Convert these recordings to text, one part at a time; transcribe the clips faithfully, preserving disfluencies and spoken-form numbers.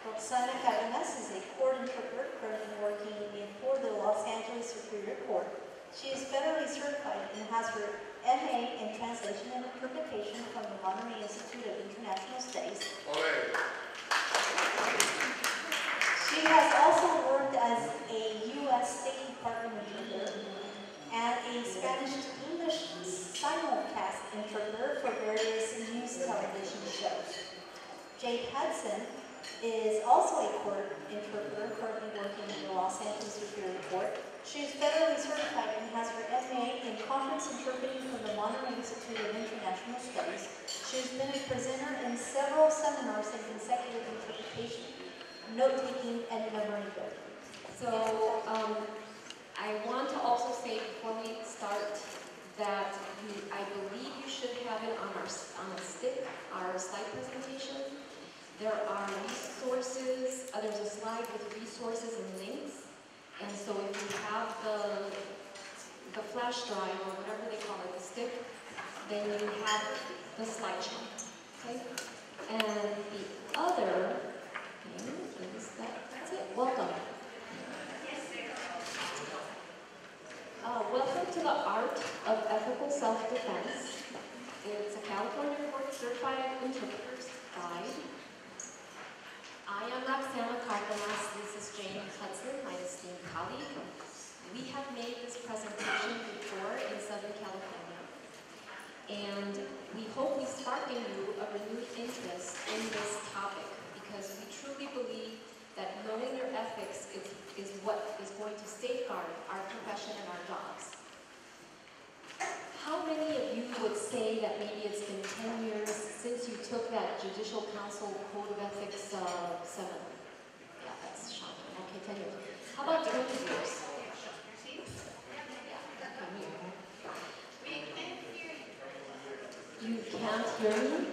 Roxana Cadenas is a court interpreter currently working in for the Los Angeles Superior Court. She is federally certified and has her M A in Translation and Interpretation from the Monterey Institute of International Studies. Okay. She has also worked as a U S State Department interpreter and a Spanish to English simulcast interpreter for various news television shows. Jade Hudson is also a court interpreter currently working in the Los Angeles Superior Court. She is federally certified and has her M A in Conference Interpreting from the Monterey Institute of International Studies. She has been a presenter in several seminars in consecutive interpretation, note-taking, and memory building. So um, I want to also say before we start that you, I believe you should have it on our on a stick, our slide presentation. There are resources, uh, there's a slide with resources and links. And so if you have the, the flash drive or whatever they call it, the stick, then you have the slideshow, okay? And the other thing is that, that's it, welcome. Uh, welcome to the Art of Ethical Self-Defense. It's a California Board Certified Interpreter's Guide. I am Roxana Cardenas. This is Jane Hudson, my esteemed colleague. We have made this presentation before in Southern California, and we hope we spark in you a renewed interest in this topic because we truly believe that knowing your ethics is, is what is going to safeguard our profession and our jobs. How many of you would say that maybe it's been ten years since you took that Judicial Council Code of Ethics uh, seminar? Yeah, that's shocking. Okay, ten years. How about twenty years? You can't hear me?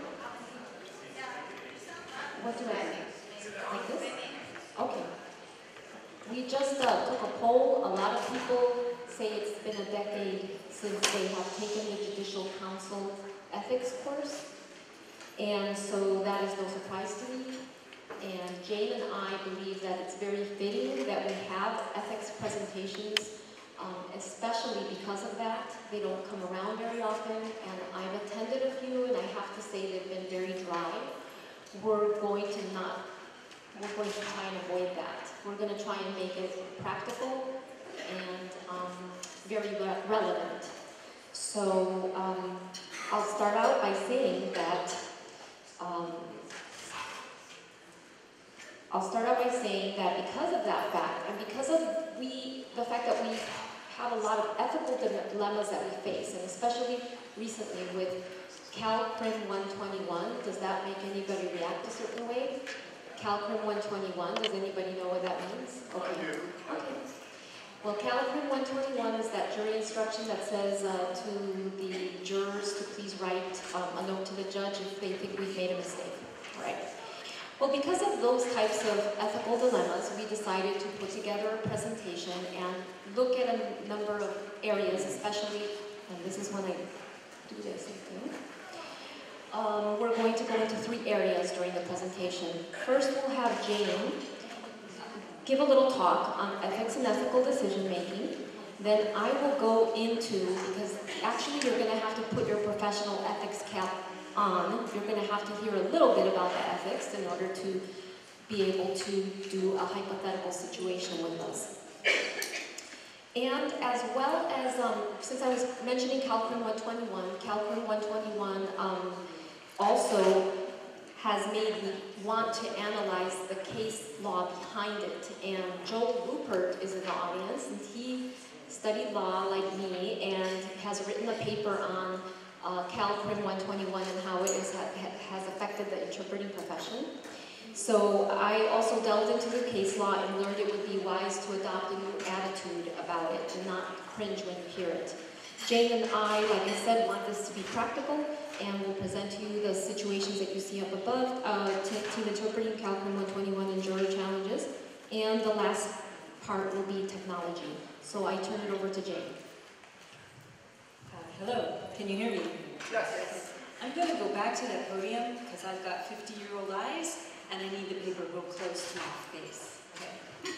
What do I do? Like this? Okay. We just uh, took a poll. A lot of people say it's been a decade since they have taken the Judicial Council ethics course. And so that is no surprise to me. And Jane and I believe that it's very fitting that we have ethics presentations, um, especially because of that. They don't come around very often, and I've attended a few, and I have to say they've been very dry. We're going to not, we're going to try and avoid that. We're going to try and make it practical and um, very re relevant. So um, I'll start out by saying that um, I'll start out by saying that because of that fact, and because of we the fact that we have a lot of ethical dilemmas that we face, and especially recently with CalCrim one twenty-one, does that make anybody react a certain way? CalCrim one twenty-one, does anybody know what that means? Okay. Okay. Well, CalCrim one twenty-one is that jury instruction that says uh, to the jurors to please write um, a note to the judge if they think we've made a mistake. All right. Well, because of those types of ethical dilemmas, we decided to put together a presentation and look at a number of areas, especially, and this is when I do this thing. Um, we're going to go into three areas during the presentation. First, we'll have Jane give a little talk on ethics and ethical decision making. Then I will go into, because actually you're going to have to put your professional ethics cap on. You're going to have to hear a little bit about the ethics in order to be able to do a hypothetical situation with us. And as well as, um, since I was mentioning CalCrim one twenty-one, CalCrim one twenty-one um, also has made me want to analyze the case law behind it. And Joel Rupert is in the audience, and he studied law like me and has written a paper on uh, CalCrim one twenty-one and how it is, ha has affected the interpreting profession. So I also delved into the case law and learned it would be wise to adopt a new attitude about it and not cringe when you hear it. Jane and I, like I said, want this to be practical, and we'll present to you the situations that you see up above, uh, team interpreting, CalCrim one twenty-one, and juror challenges. And the last part will be technology. So I turn it over to Jane. Uh, hello, can you hear me? Yes. I'm going to go back to that podium because I've got fifty-year-old eyes, and I need the paper real close to my face. Okay.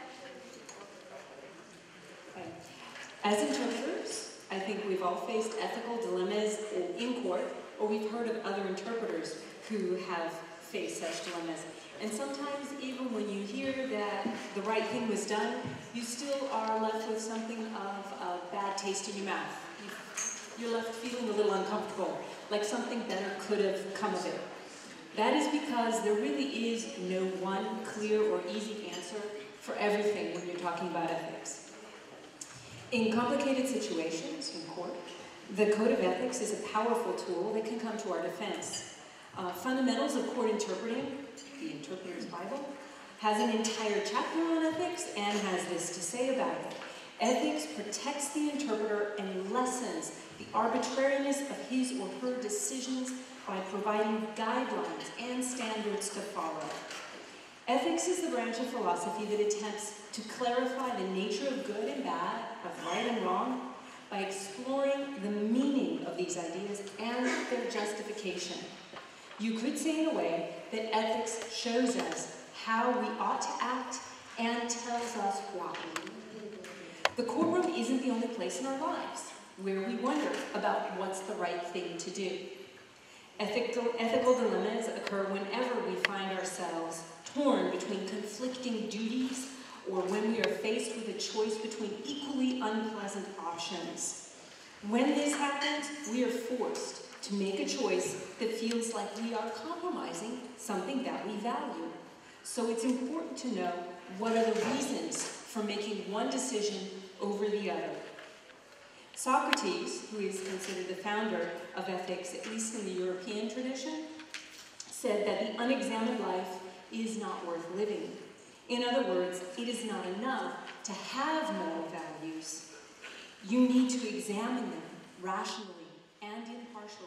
Okay. As interpreters, I think we've all faced ethical dilemmas in court, or we've heard of other interpreters who have faced such dilemmas. And sometimes even when you hear that the right thing was done, you still are left with something of a bad taste in your mouth. You're left feeling a little uncomfortable, like something better could have come of it. That is because there really is no one clear or easy answer for everything when you're talking about ethics. In complicated situations in court, the Code of Ethics is a powerful tool that can come to our defense. Uh, Fundamentals of Court Interpreting, the Interpreter's Bible, has an entire chapter on ethics and has this to say about it. Ethics protects the interpreter and lessens the arbitrariness of his or her decisions by providing guidelines and standards to follow. Ethics is the branch of philosophy that attempts to clarify the nature of good and bad, of right and wrong, by exploring the meaning of these ideas and their justification. You could say in a way that ethics shows us how we ought to act and tells us why. The courtroom isn't the only place in our lives where we wonder about what's the right thing to do. Ethical, ethical dilemmas occur whenever we find ourselves torn between conflicting duties or when we are faced with a choice between equally unpleasant options. When this happens, we are forced to make a choice that feels like we are compromising something that we value. So it's important to know what are the reasons for making one decision over the other. Socrates, who is considered the founder of ethics, at least in the European tradition, said that the unexamined life is not worth living. In other words, it is not enough to have moral values. You need to examine them rationally and impartially.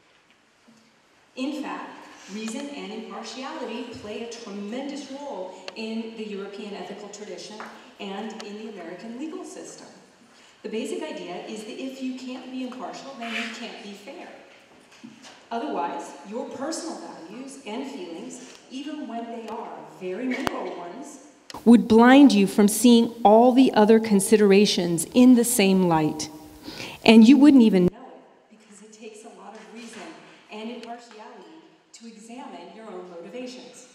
In fact, reason and impartiality play a tremendous role in the European ethical tradition and in the American legal system. The basic idea is that if you can't be impartial, then you can't be fair. Otherwise, your personal values and feelings, even when they are very moral ones, would blind you from seeing all the other considerations in the same light. And you wouldn't even know it because it takes a lot of reason and impartiality to examine your own motivations.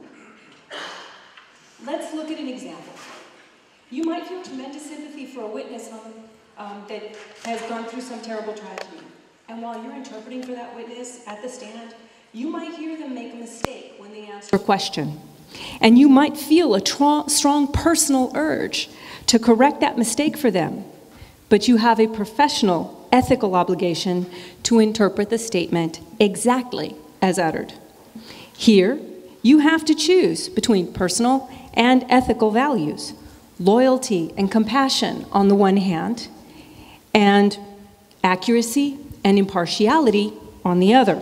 Let's look at an example. You might feel tremendous sympathy for a witness on, um, that has gone through some terrible tragedy. And while you're interpreting for that witness at the stand, you might hear them make a mistake when they answer a question. And you might feel a tr- strong personal urge to correct that mistake for them. But you have a professional, ethical obligation to interpret the statement exactly as uttered. Here, you have to choose between personal and ethical values, loyalty and compassion on the one hand, and accuracy and impartiality on the other.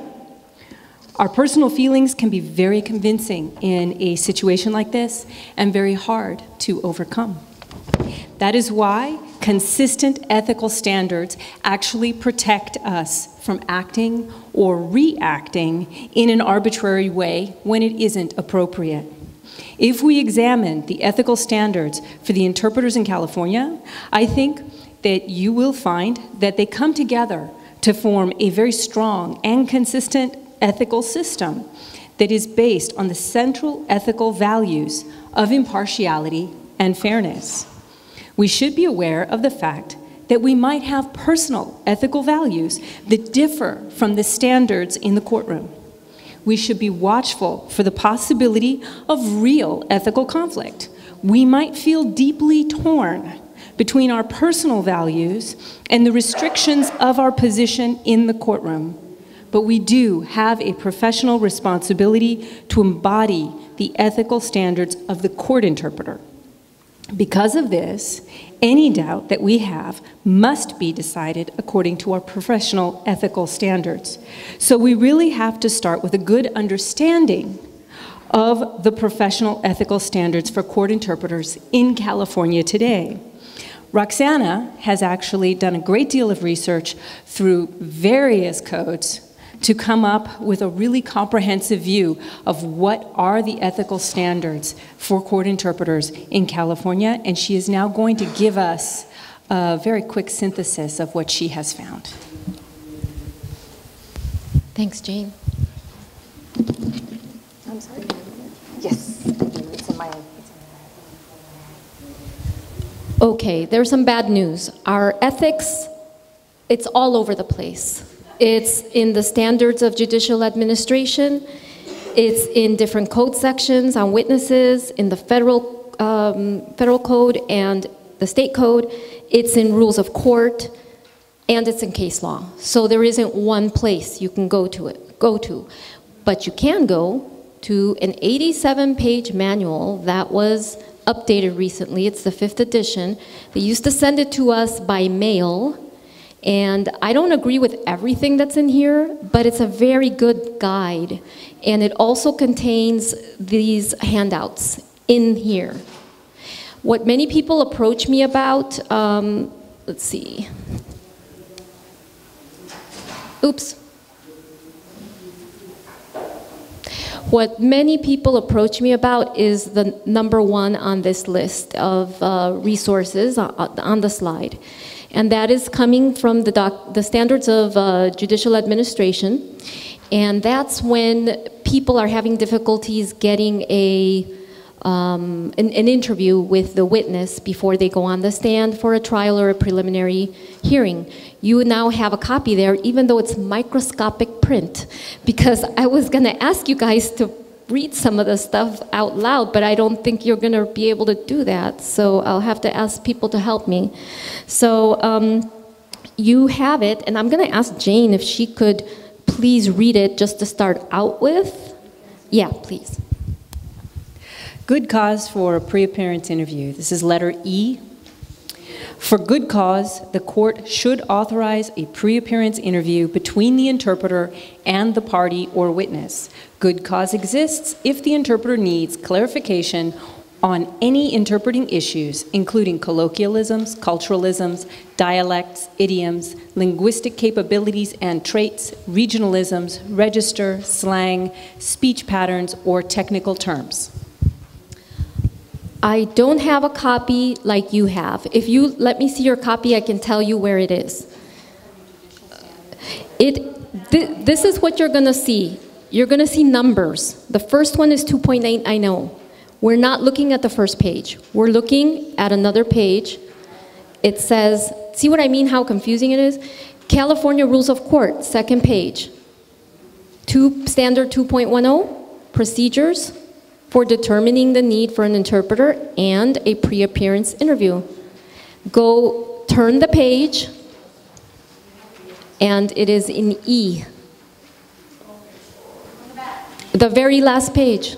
Our personal feelings can be very convincing in a situation like this and very hard to overcome. That is why consistent ethical standards actually protect us from acting or reacting in an arbitrary way when it isn't appropriate. If we examine the ethical standards for the interpreters in California, I think that you will find that they come together to form a very strong and consistent ethical system that is based on the central ethical values of impartiality and fairness. We should be aware of the fact that we might have personal ethical values that differ from the standards in the courtroom. We should be watchful for the possibility of real ethical conflict. We might feel deeply torn between our personal values and the restrictions of our position in the courtroom. But we do have a professional responsibility to embody the ethical standards of the court interpreter. Because of this, any doubt that we have must be decided according to our professional ethical standards. So we really have to start with a good understanding of the professional ethical standards for court interpreters in California today. Roxana has actually done a great deal of research through various codes to come up with a really comprehensive view of what are the ethical standards for court interpreters in California, and she is now going to give us a very quick synthesis of what she has found. Thanks, Jane. I'm sorry. Yes, it's in my. Okay, there's some bad news. Our ethics, it's all over the place. It's in the standards of judicial administration. It's in different code sections on witnesses, in the federal, um, federal code and the state code. It's in rules of court, and it's in case law. So there isn't one place you can go to it, go to. But you can go to an eighty-seven page manual that was updated recently. It's the fifth edition. They used to send it to us by mail. And I don't agree with everything that's in here, but it's a very good guide. And it also contains these handouts in here. What many people approach me about, um, let's see. Oops. What many people approach me about is the number one on this list of uh, resources on the slide. And that is coming from the, doc, the standards of uh, judicial administration. And that's when people are having difficulties getting a, um, an, an interview with the witness before they go on the stand for a trial or a preliminary hearing. You now have a copy there, even though it's microscopic print, because I was gonna ask you guys to read some of the stuff out loud, but I don't think you're gonna be able to do that, so I'll have to ask people to help me. So um, you have it, and I'm gonna ask Jane if she could please read it just to start out with. Yeah, please. Good cause for a pre-appearance interview. This is letter E. For good cause, the court should authorize a pre-appearance interview between the interpreter and the party or witness. Good cause exists if the interpreter needs clarification on any interpreting issues, including colloquialisms, culturalisms, dialects, idioms, linguistic capabilities and traits, regionalisms, register, slang, speech patterns, or technical terms. I don't have a copy like you have. If you let me see your copy, I can tell you where it is. It, th this is what you're gonna see. You're gonna see numbers. The first one is two point eight, I know. We're not looking at the first page. We're looking at another page. It says, see what I mean, how confusing it is? California Rules of Court, second page. Two, standard two point ten, procedures for determining the need for an interpreter and a pre-appearance interview. Go turn the page, and it is in E. The very last page.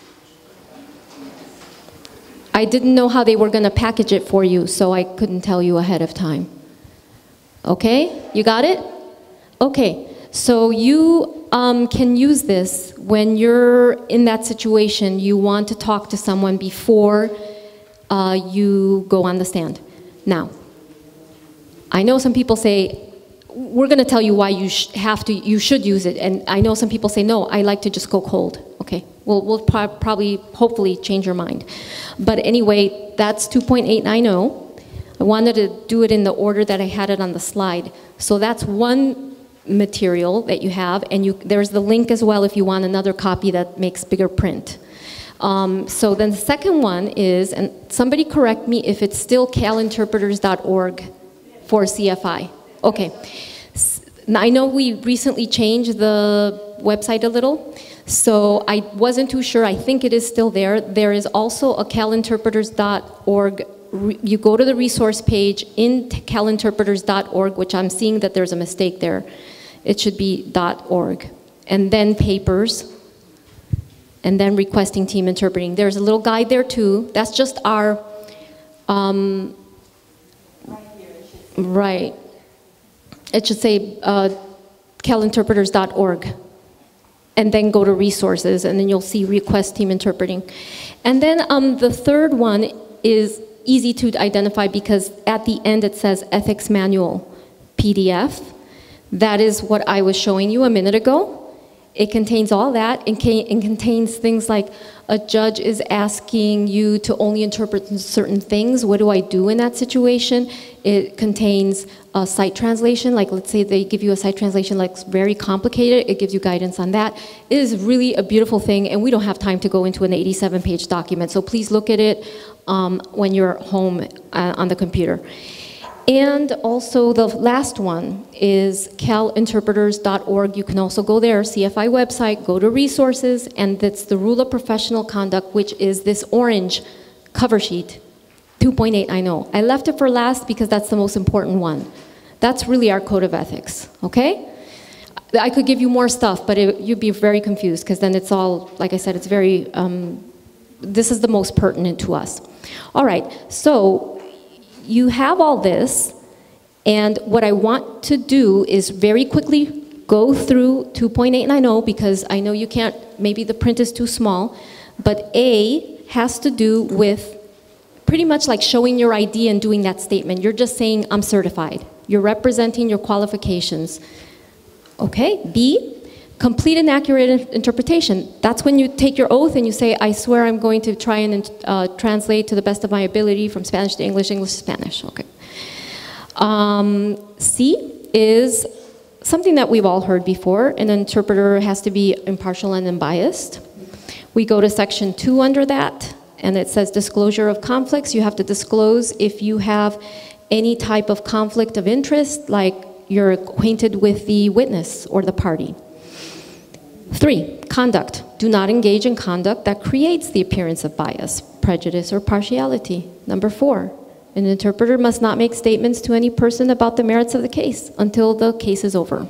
I didn't know how they were gonna package it for you, so I couldn't tell you ahead of time. Okay, you got it? Okay, so you um, can use this when you're in that situation, you want to talk to someone before uh, you go on the stand. Now, I know some people say, we're gonna tell you why you sh have to, you should use it, and I know some people say, no, I like to just go cold. Okay, we'll, we'll pro probably, hopefully change your mind. But anyway, that's two point eight nine zero. I wanted to do it in the order that I had it on the slide. So that's one material that you have, and you, there's the link as well if you want another copy that makes bigger print. Um, so then the second one is, and somebody correct me if it's still cal interpreters dot org for C F I. Okay. Now I know we recently changed the website a little, so I wasn't too sure. I think it is still there. There is also a cal interpreters dot org. You go to the resource page in cal interpreters dot org, which I'm seeing that there's a mistake there. It should be .org. And then papers, and then requesting team interpreting. There's a little guide there too. That's just our, um, right. It should say uh, cal interpreters dot org. And then go to resources, and then you'll see request team interpreting. And then um, the third one is easy to identify because at the end it says ethics manual P D F. That is what I was showing you a minute ago. It contains all that. It, ca- it contains things like a judge is asking you to only interpret certain things. What do I do in that situation? It contains a site translation. Like, let's say they give you a site translation like very complicated. It gives you guidance on that. It is really a beautiful thing, and we don't have time to go into an eighty-seven page document. So please look at it um, when you're home uh, on the computer. And also the last one is cal interpreters dot org. You can also go there, C F I website, go to resources, and that's the Rule of Professional Conduct, which is this orange cover sheet. two point eight, I know. I left it for last because that's the most important one. That's really our code of ethics, okay? I could give you more stuff, but it, you'd be very confused because then it's all, like I said, it's very, um, this is the most pertinent to us. All right, so you have all this, and what I want to do is very quickly go through two point eight, and I know because I know you can't, maybe the print is too small, but A has to do with pretty much like showing your I D and doing that statement. You're just saying, I'm certified. You're representing your qualifications. Okay, B, complete and accurate interpretation. That's when you take your oath and you say, I swear I'm going to try and uh, translate to the best of my ability from Spanish to English, English to Spanish. Okay. Um, C is something that we've all heard before. An interpreter has to be impartial and unbiased. We go to section two under that, and it says disclosure of conflicts. You have to disclose if you have any type of conflict of interest, like you're acquainted with the witness or the party. Three, conduct. Do not engage in conduct that creates the appearance of bias, prejudice, or partiality. Number four, an interpreter must not make statements to any person about the merits of the case until the case is over.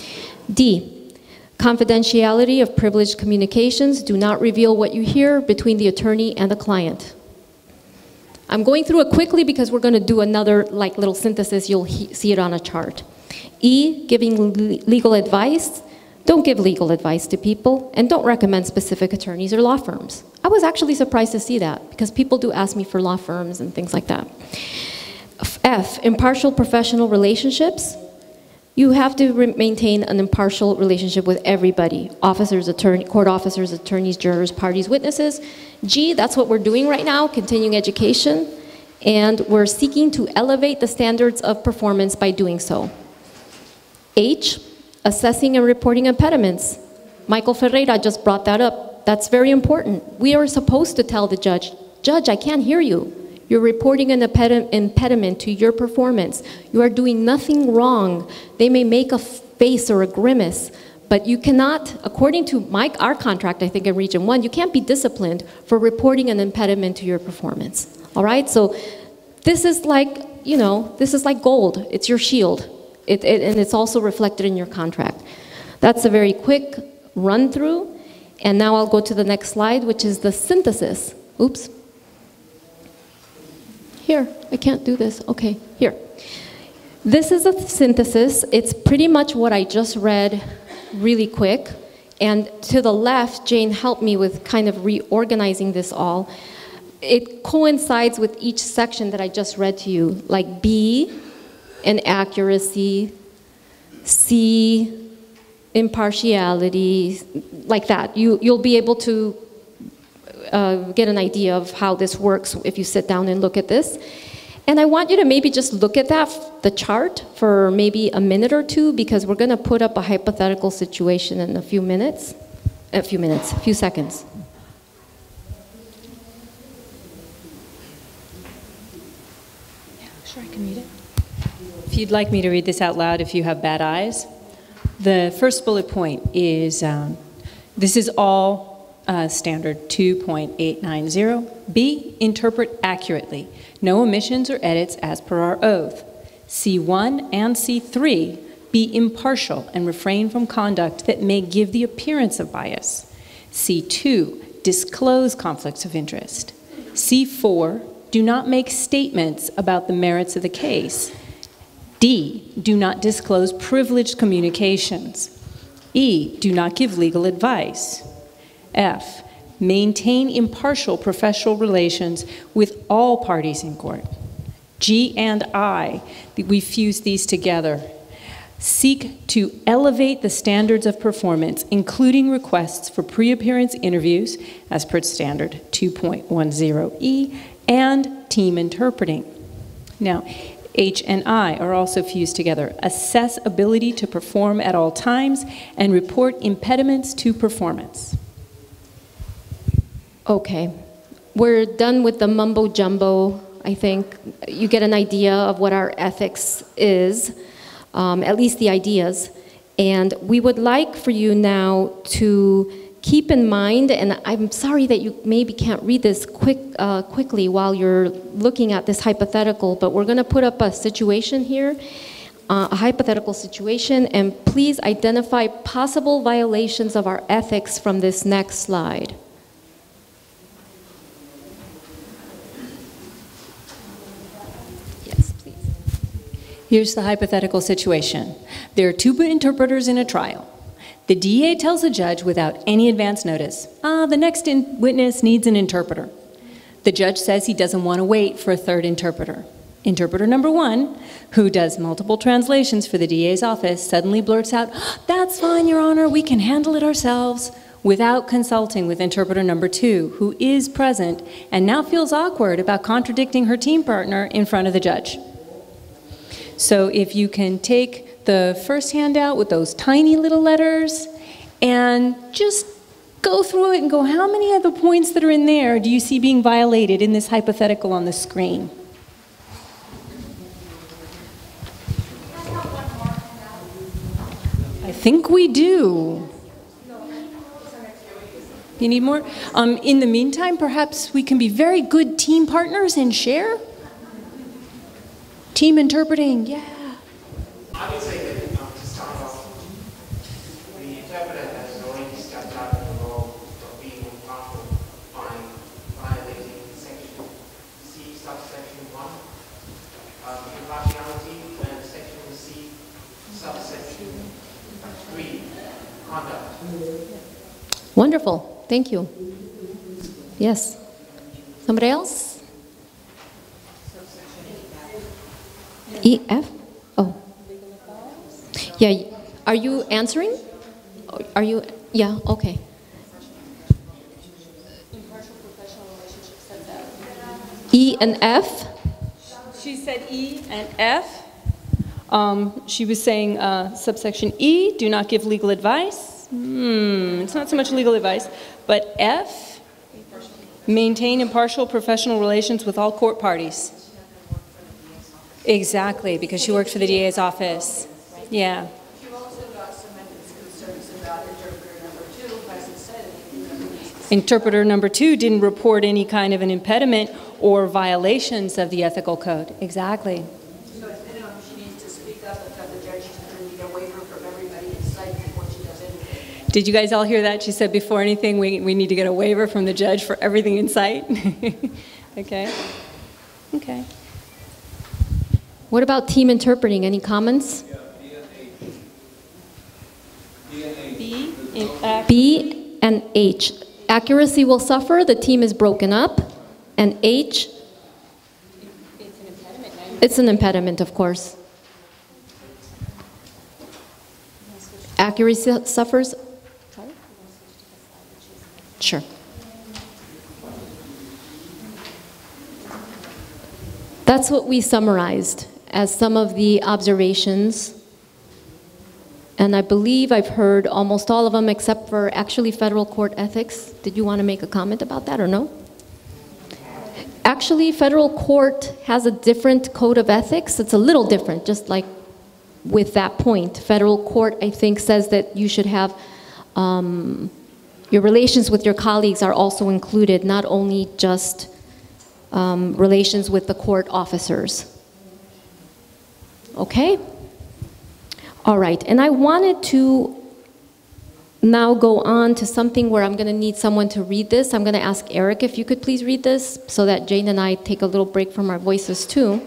D, confidentiality of privileged communications. Do not reveal what you hear between the attorney and the client. I'm going through it quickly because we're going to do another like little synthesis. You'll he- see it on a chart. E, giving le- legal advice. Don't give legal advice to people, and don't recommend specific attorneys or law firms. I was actually surprised to see that, because people do ask me for law firms and things like that. F, impartial professional relationships. You have to re- maintain an impartial relationship with everybody, officers, attorney, court officers, attorneys, jurors, parties, witnesses. G, that's what we're doing right now, continuing education, and we're seeking to elevate the standards of performance by doing so. H, assessing and reporting impediments. Michael Ferreira just brought that up. That's very important. We are supposed to tell the judge, Judge, I can't hear you. You're reporting an impediment to your performance. You are doing nothing wrong. They may make a face or a grimace, but you cannot, according to my, our contract, I think in Region one, you can't be disciplined for reporting an impediment to your performance. All right, so this is like, you know, this is like gold. It's your shield. It, it, and it's also reflected in your contract. That's a very quick run through. And now I'll go to the next slide, which is the synthesis. Oops. Here, I can't do this. Okay, here. This is a synthesis. It's pretty much what I just read really quick. And to the left, Jane helped me with kind of reorganizing this all. It coincides with each section that I just read to you, like B, and accuracy, C, impartiality, like that. You, you'll be able to uh, get an idea of how this works if you sit down and look at this. And I want you to maybe just look at that, the chart, for maybe a minute or two, because we're gonna put up a hypothetical situation in a few minutes, a few minutes, a few seconds. Yeah, sure, I can read it. If you'd like me to read this out loud, if you have bad eyes. The first bullet point is, um, this is all uh, standard two point eight nine zero. B, interpret accurately. No omissions or edits as per our oath. C one and C three, be impartial and refrain from conduct that may give the appearance of bias. C two, disclose conflicts of interest. C four, do not make statements about the merits of the case. D, do not disclose privileged communications. E, do not give legal advice. F, maintain impartial professional relations with all parties in court. G and I, we fuse these together. seek to elevate the standards of performance, including requests for pre-appearance interviews, as per standard two point ten E, and team interpreting. Now, H and I are also fused together. Assess ability to perform at all times and report impediments to performance. Okay, we're done with the mumbo jumbo. I think you get an idea of what our ethics is, um, at least the ideas. And we would like for you now to keep in mind, and I'm sorry that you maybe can't read this quick, uh, quickly while you're looking at this hypothetical, but we're gonna put up a situation here, uh, a hypothetical situation, and please identify possible violations of our ethics from this next slide. Yes, please. Here's the hypothetical situation. There are two interpreters in a trial. The D A tells the judge without any advance notice, ah, the next in witness needs an interpreter. The judge says he doesn't want to wait for a third interpreter. Interpreter number one, who does multiple translations for the D A's office, suddenly blurts out, "That's fine, Your Honor, we can handle it ourselves," without consulting with interpreter number two, who is present and now feels awkward about contradicting her team partner in front of the judge. So if you can take the first handout with those tiny little letters and just go through it and go, how many of the points that are in there do you see being violated in this hypothetical on the screen? I think we do. You need more? Um, in the meantime, perhaps we can be very good team partners and share? Team interpreting, yeah. I would say that um, to start off, the interpreter has already stepped out of the role of being impartial by violating section C, subsection one, um, impartiality, and section C, subsection three, conduct. Wonderful, thank you. Yes, somebody else? E, F? Oh. Yeah, are you answering? Are you, yeah, okay. E and F? She said E and F. Um, she was saying uh, subsection E, do not give legal advice. Hmm, it's not so much legal advice, but F, maintain impartial professional relations with all court parties. Exactly, because she worked for the D A's office. Yeah. You've also got some concerns about interpreter number two, who hasn't said anything. Interpreter number two didn't report any kind of an impediment or violations of the ethical code. Exactly. So, you know, she needs to speak up and tell the judge she's going to get a waiver from everybody in sight before she does anything. Did you guys all hear that? She said before anything, we, we need to get a waiver from the judge for everything in sight. Okay. Okay. What about team interpreting? Any comments? B in F. B and H. Accuracy will suffer, the team is broken up. And H? It's an impediment. It's an impediment, of course. Accuracy suffers? Sure. That's what we summarized as some of the observations. And I believe I've heard almost all of them except for actually federal court ethics. Did you want to make a comment about that or no? Actually, federal court has a different code of ethics. It's a little different, just like with that point. Federal court, I think, says that you should have, um, your relations with your colleagues are also included, not only just um, relations with the court officers. Okay? All right, and I wanted to now go on to something where I'm going to need someone to read this. I'm going to ask Eric if you could please read this so that Jane and I take a little break from our voices too.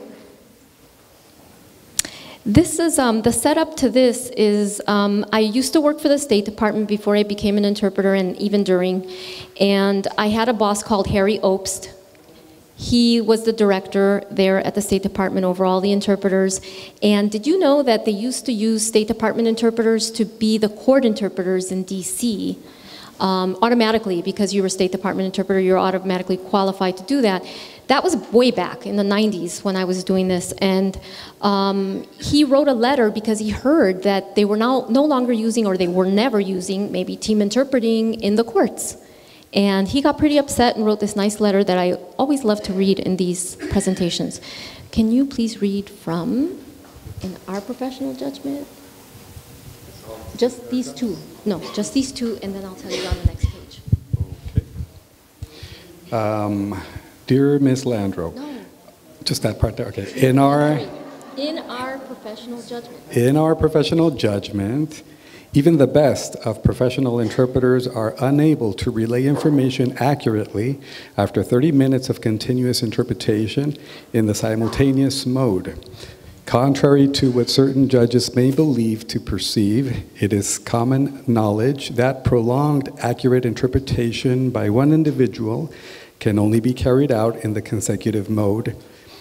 This is, um, the setup to this is, um, I used to work for the State Department before I became an interpreter and even during, and I had a boss called Harry Obst. He was the director there at the State Department over all the interpreters. And did you know that they used to use State Department interpreters to be the court interpreters in D C um, automatically, because you were a State Department interpreter, you're automatically qualified to do that. That was way back in the nineties when I was doing this. And um, he wrote a letter because he heard that they were now no longer using, or they were never using, maybe team interpreting in the courts. And he got pretty upset and wrote this nice letter that I always love to read in these presentations. Can you please read from, in our professional judgment? Just these two. No, just these two, and then I'll tell you on the next page. Okay. Um, dear Miz Landro. No. Just that part there, okay. In our, in our professional judgment. In our professional judgment, even the best of professional interpreters are unable to relay information accurately after thirty minutes of continuous interpretation in the simultaneous mode. Contrary to what certain judges may believe to perceive, it is common knowledge that prolonged accurate interpretation by one individual can only be carried out in the consecutive mode.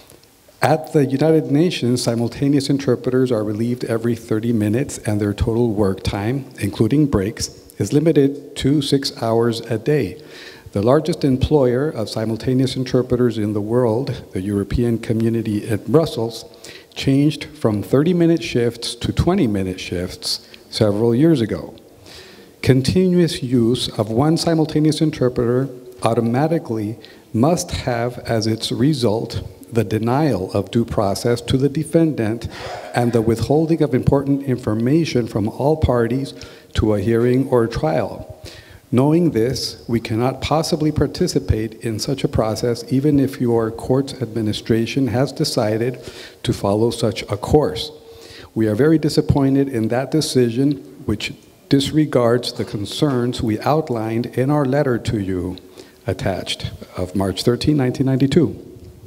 At the United Nations, simultaneous interpreters are relieved every thirty minutes, and their total work time, including breaks, is limited to six hours a day. The largest employer of simultaneous interpreters in the world, the European Community in Brussels, changed from thirty-minute shifts to twenty-minute shifts several years ago. Continuous use of one simultaneous interpreter automatically must have as its result the denial of due process to the defendant and the withholding of important information from all parties to a hearing or trial. Knowing this, we cannot possibly participate in such a process even if your court's administration has decided to follow such a course. We are very disappointed in that decision, which disregards the concerns we outlined in our letter to you, attached, of March thirteenth, nineteen ninety-two.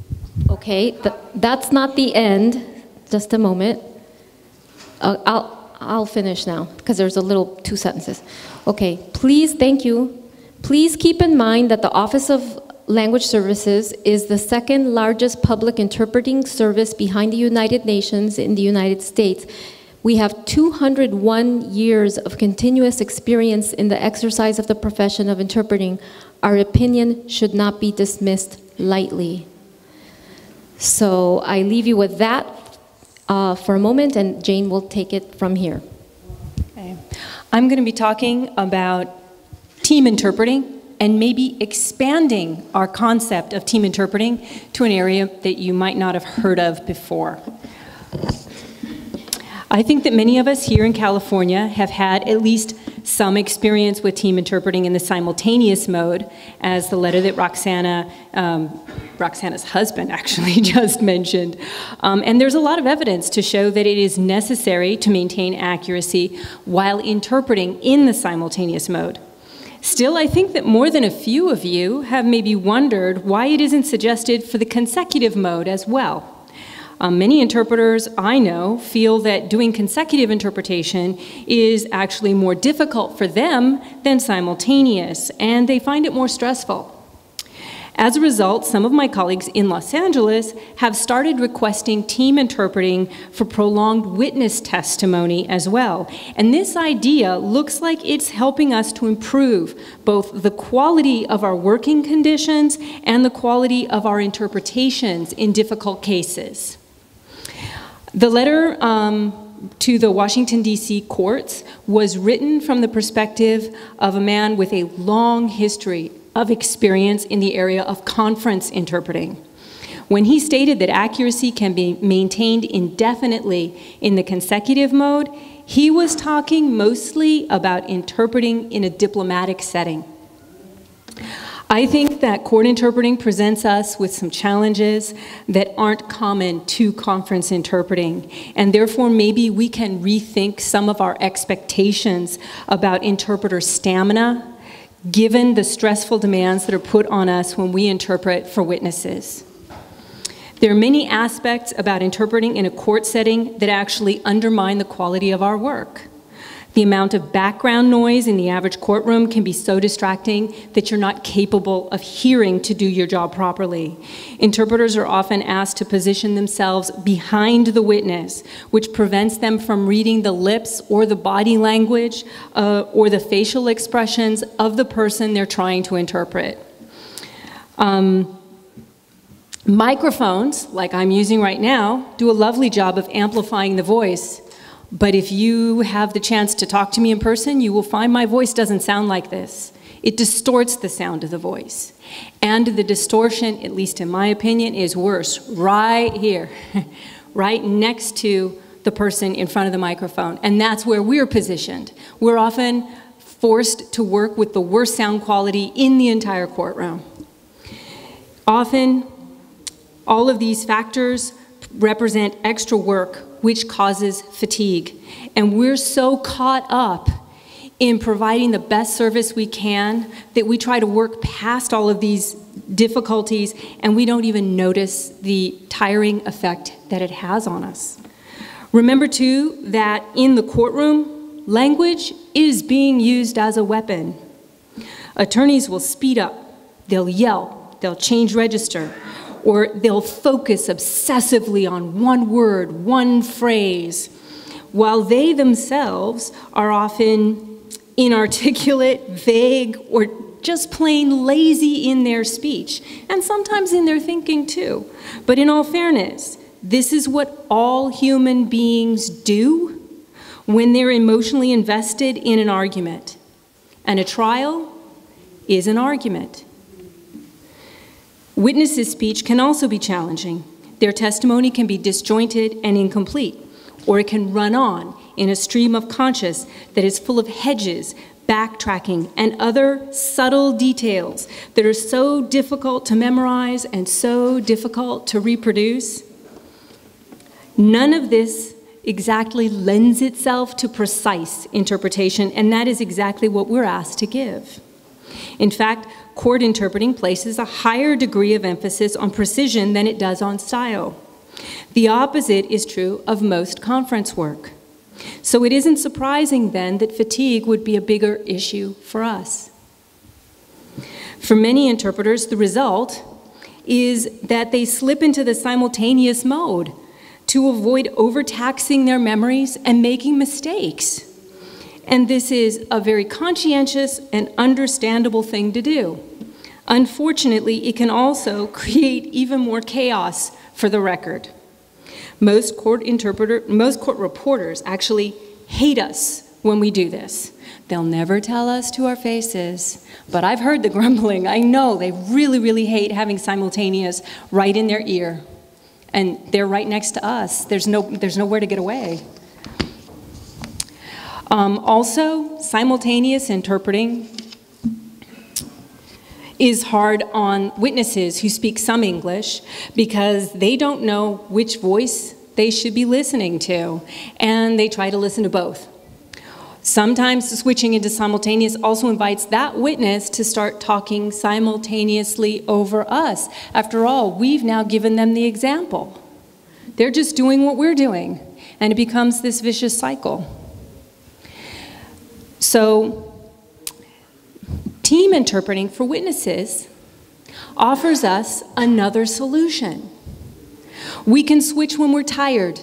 Okay, th that's not the end. Just a moment. Uh, I'll, I'll finish now, because there's a little two sentences. Okay, please, thank you. Please keep in mind that the Office of Language Services is the second largest public interpreting service behind the United Nations in the United States. We have two hundred one years of continuous experience in the exercise of the profession of interpreting. Our opinion should not be dismissed lightly. So I leave you with that uh, for a moment, and Jane will take it from here. Okay. I'm going to be talking about team interpreting and maybe expanding our concept of team interpreting to an area that you might not have heard of before. I think that many of us here in California have had at least some experience with team interpreting in the simultaneous mode, as the letter that Roxana, um, Roxana's husband actually just mentioned. Um, and there's a lot of evidence to show that it is necessary to maintain accuracy while interpreting in the simultaneous mode. Still, I think that more than a few of you have maybe wondered why it isn't suggested for the consecutive mode as well. Um, many interpreters I know feel that doing consecutive interpretation is actually more difficult for them than simultaneous, and they find it more stressful. As a result, some of my colleagues in Los Angeles have started requesting team interpreting for prolonged witness testimony as well. And this idea looks like it's helping us to improve both the quality of our working conditions and the quality of our interpretations in difficult cases. The letter um, to the Washington, D C courts was written from the perspective of a man with a long history of experience in the area of conference interpreting. When he stated that accuracy can be maintained indefinitely in the consecutive mode, he was talking mostly about interpreting in a diplomatic setting. I think that court interpreting presents us with some challenges that aren't common to conference interpreting, and therefore maybe we can rethink some of our expectations about interpreter stamina, given the stressful demands that are put on us when we interpret for witnesses. There are many aspects about interpreting in a court setting that actually undermine the quality of our work. The amount of background noise in the average courtroom can be so distracting that you're not capable of hearing to do your job properly. Interpreters are often asked to position themselves behind the witness, which prevents them from reading the lips or the body language uh, or the facial expressions of the person they're trying to interpret. Um, microphones, like I'm using right now, do a lovely job of amplifying the voice. But if you have the chance to talk to me in person, you will find my voice doesn't sound like this. It distorts the sound of the voice. And the distortion, at least in my opinion, is worse right here, right next to the person in front of the microphone. And that's where we're positioned. We're often forced to work with the worst sound quality in the entire courtroom. Often, all of these factors represent extra work, which causes fatigue. And we're so caught up in providing the best service we can that we try to work past all of these difficulties and we don't even notice the tiring effect that it has on us. Remember too that in the courtroom, language is being used as a weapon. Attorneys will speed up, they'll yell, they'll change register, or they'll focus obsessively on one word, one phrase, while they themselves are often inarticulate, vague, or just plain lazy in their speech, and sometimes in their thinking too. But in all fairness, this is what all human beings do when they're emotionally invested in an argument. And a trial is an argument. Witnesses' speech can also be challenging. Their testimony can be disjointed and incomplete, or it can run on in a stream of conscious that is full of hedges, backtracking, and other subtle details that are so difficult to memorize and so difficult to reproduce. None of this exactly lends itself to precise interpretation, and that is exactly what we're asked to give. In fact, court interpreting places a higher degree of emphasis on precision than it does on style. The opposite is true of most conference work. So it isn't surprising then that fatigue would be a bigger issue for us. For many interpreters, the result is that they slip into the simultaneous mode to avoid overtaxing their memories and making mistakes. And this is a very conscientious and understandable thing to do. Unfortunately, it can also create even more chaos for the record. Most court interpreter, most court reporters actually hate us when we do this. They'll never tell us to our faces, but I've heard the grumbling. I know they really, really hate having simultaneous right in their ear. And they're right next to us. There's no, there's nowhere to get away. Um, also, simultaneous interpreting is hard on witnesses who speak some English because they don't know which voice they should be listening to, and they try to listen to both. Sometimes switching into simultaneous also invites that witness to start talking simultaneously over us. After all, we've now given them the example. They're just doing what we're doing, and it becomes this vicious cycle. So, team interpreting for witnesses offers us another solution. We can switch when we're tired.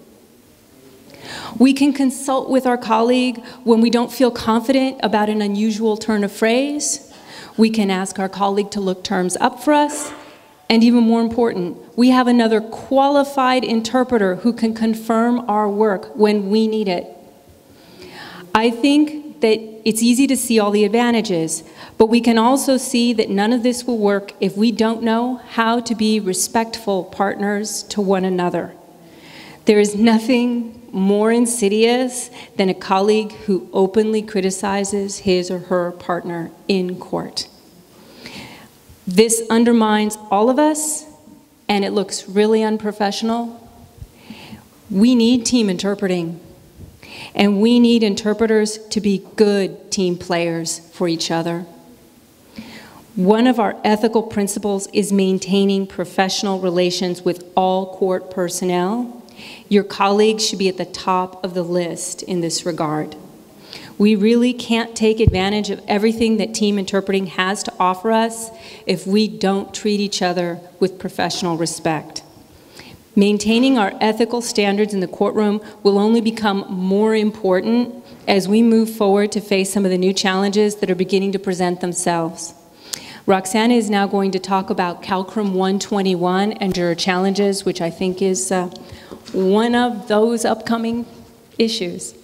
We can consult with our colleague when we don't feel confident about an unusual turn of phrase. We can ask our colleague to look terms up for us. And even more important, we have another qualified interpreter who can confirm our work when we need it. I think that it's easy to see all the advantages, but we can also see that none of this will work if we don't know how to be respectful partners to one another. There is nothing more insidious than a colleague who openly criticizes his or her partner in court. This undermines all of us, and it looks really unprofessional. We need team interpreting. And we need interpreters to be good team players for each other. One of our ethical principles is maintaining professional relations with all court personnel. Your colleagues should be at the top of the list in this regard. We really can't take advantage of everything that team interpreting has to offer us if we don't treat each other with professional respect. Maintaining our ethical standards in the courtroom will only become more important as we move forward to face some of the new challenges that are beginning to present themselves. Roxana is now going to talk about CalCrim one twenty-one and juror challenges, which I think is uh, one of those upcoming issues.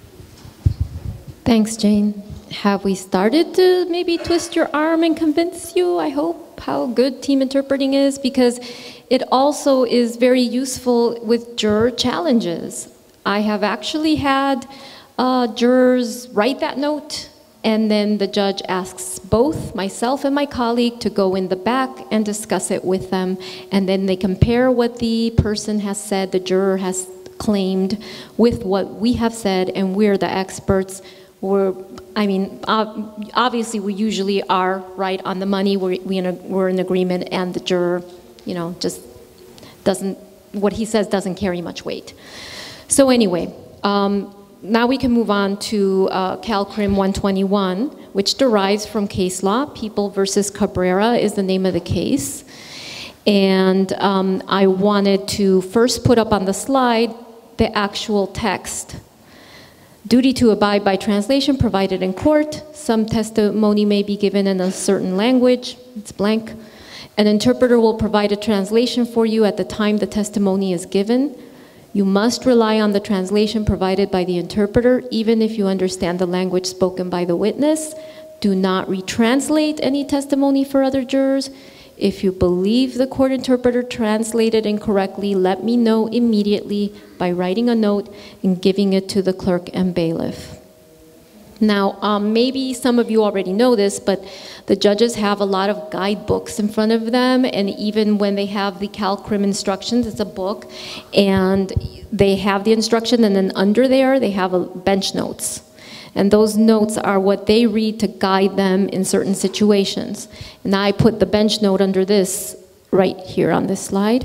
Thanks, Jane. Have we started to maybe twist your arm and convince you, I hope, how good team interpreting is? Because it also is very useful with juror challenges. I have actually had uh, jurors write that note, and then the judge asks both myself and my colleague to go in the back and discuss it with them, and then they compare what the person has said, the juror has claimed, with what we have said, and we're the experts. We're, I mean, obviously we usually are right on the money, we're, we in a, we're in agreement, and the juror, you know, just doesn't, what he says doesn't carry much weight. So anyway, um, now we can move on to uh, CalCrim one twenty-one, which derives from case law. People versus Cabrera is the name of the case. And um, I wanted to first put up on the slide the actual text. Duty to abide by translation provided in court. Some testimony may be given in a certain language. It's blank. An interpreter will provide a translation for you at the time the testimony is given. You must rely on the translation provided by the interpreter, even if you understand the language spoken by the witness. Do not retranslate any testimony for other jurors. If you believe the court interpreter translated incorrectly, let me know immediately by writing a note and giving it to the clerk and bailiff. Now, um, maybe some of you already know this, but the judges have a lot of guidebooks in front of them, and even when they have the CalCrim instructions, it's a book, and they have the instruction, and then under there, they have a bench notes. And those notes are what they read to guide them in certain situations. And I put the bench note under this right here on this slide.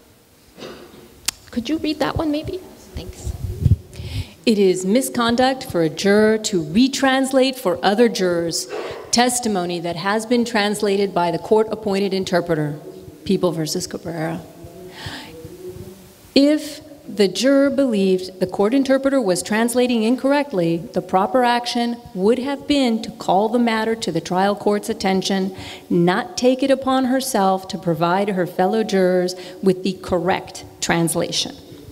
Could you read that one, maybe? Thanks. It is misconduct for a juror to retranslate for other jurors testimony that has been translated by the court-appointed interpreter, People versus Cabrera. If the juror believed the court interpreter was translating incorrectly, the proper action would have been to call the matter to the trial court's attention, not take it upon herself to provide her fellow jurors with the correct translation.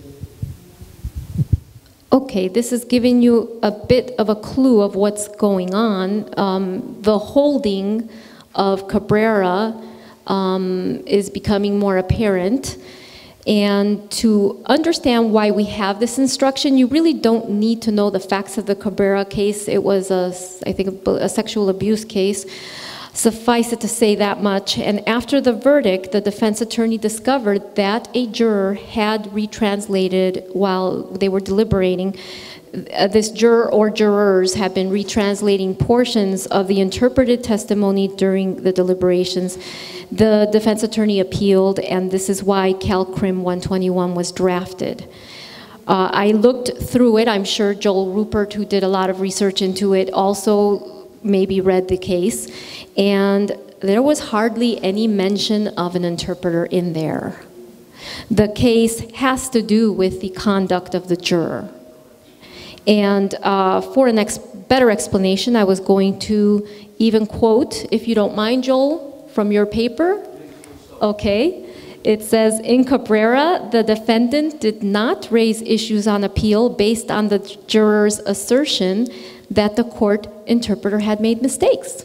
Okay, this is giving you a bit of a clue of what's going on. Um, the holding of Cabrera um, is becoming more apparent. And to understand why we have this instruction, you really don't need to know the facts of the Cabrera case. It was, a, I think, a sexual abuse case. Suffice it to say that much. And after the verdict, the defense attorney discovered that a juror had retranslated while they were deliberating. Uh, this juror or jurors had been retranslating portions of the interpreted testimony during the deliberations. The defense attorney appealed, and this is why CalCrim one twenty-one was drafted. Uh, I looked through it. I'm sure Joel Rupert, who did a lot of research into it, also maybe read the case, and there was hardly any mention of an interpreter in there. The case has to do with the conduct of the juror. And uh, for a ex better explanation, I was going to even quote, if you don't mind, Joel, from your paper. Okay. It says, in Cabrera, the defendant did not raise issues on appeal based on the juror's assertion that the court interpreter had made mistakes.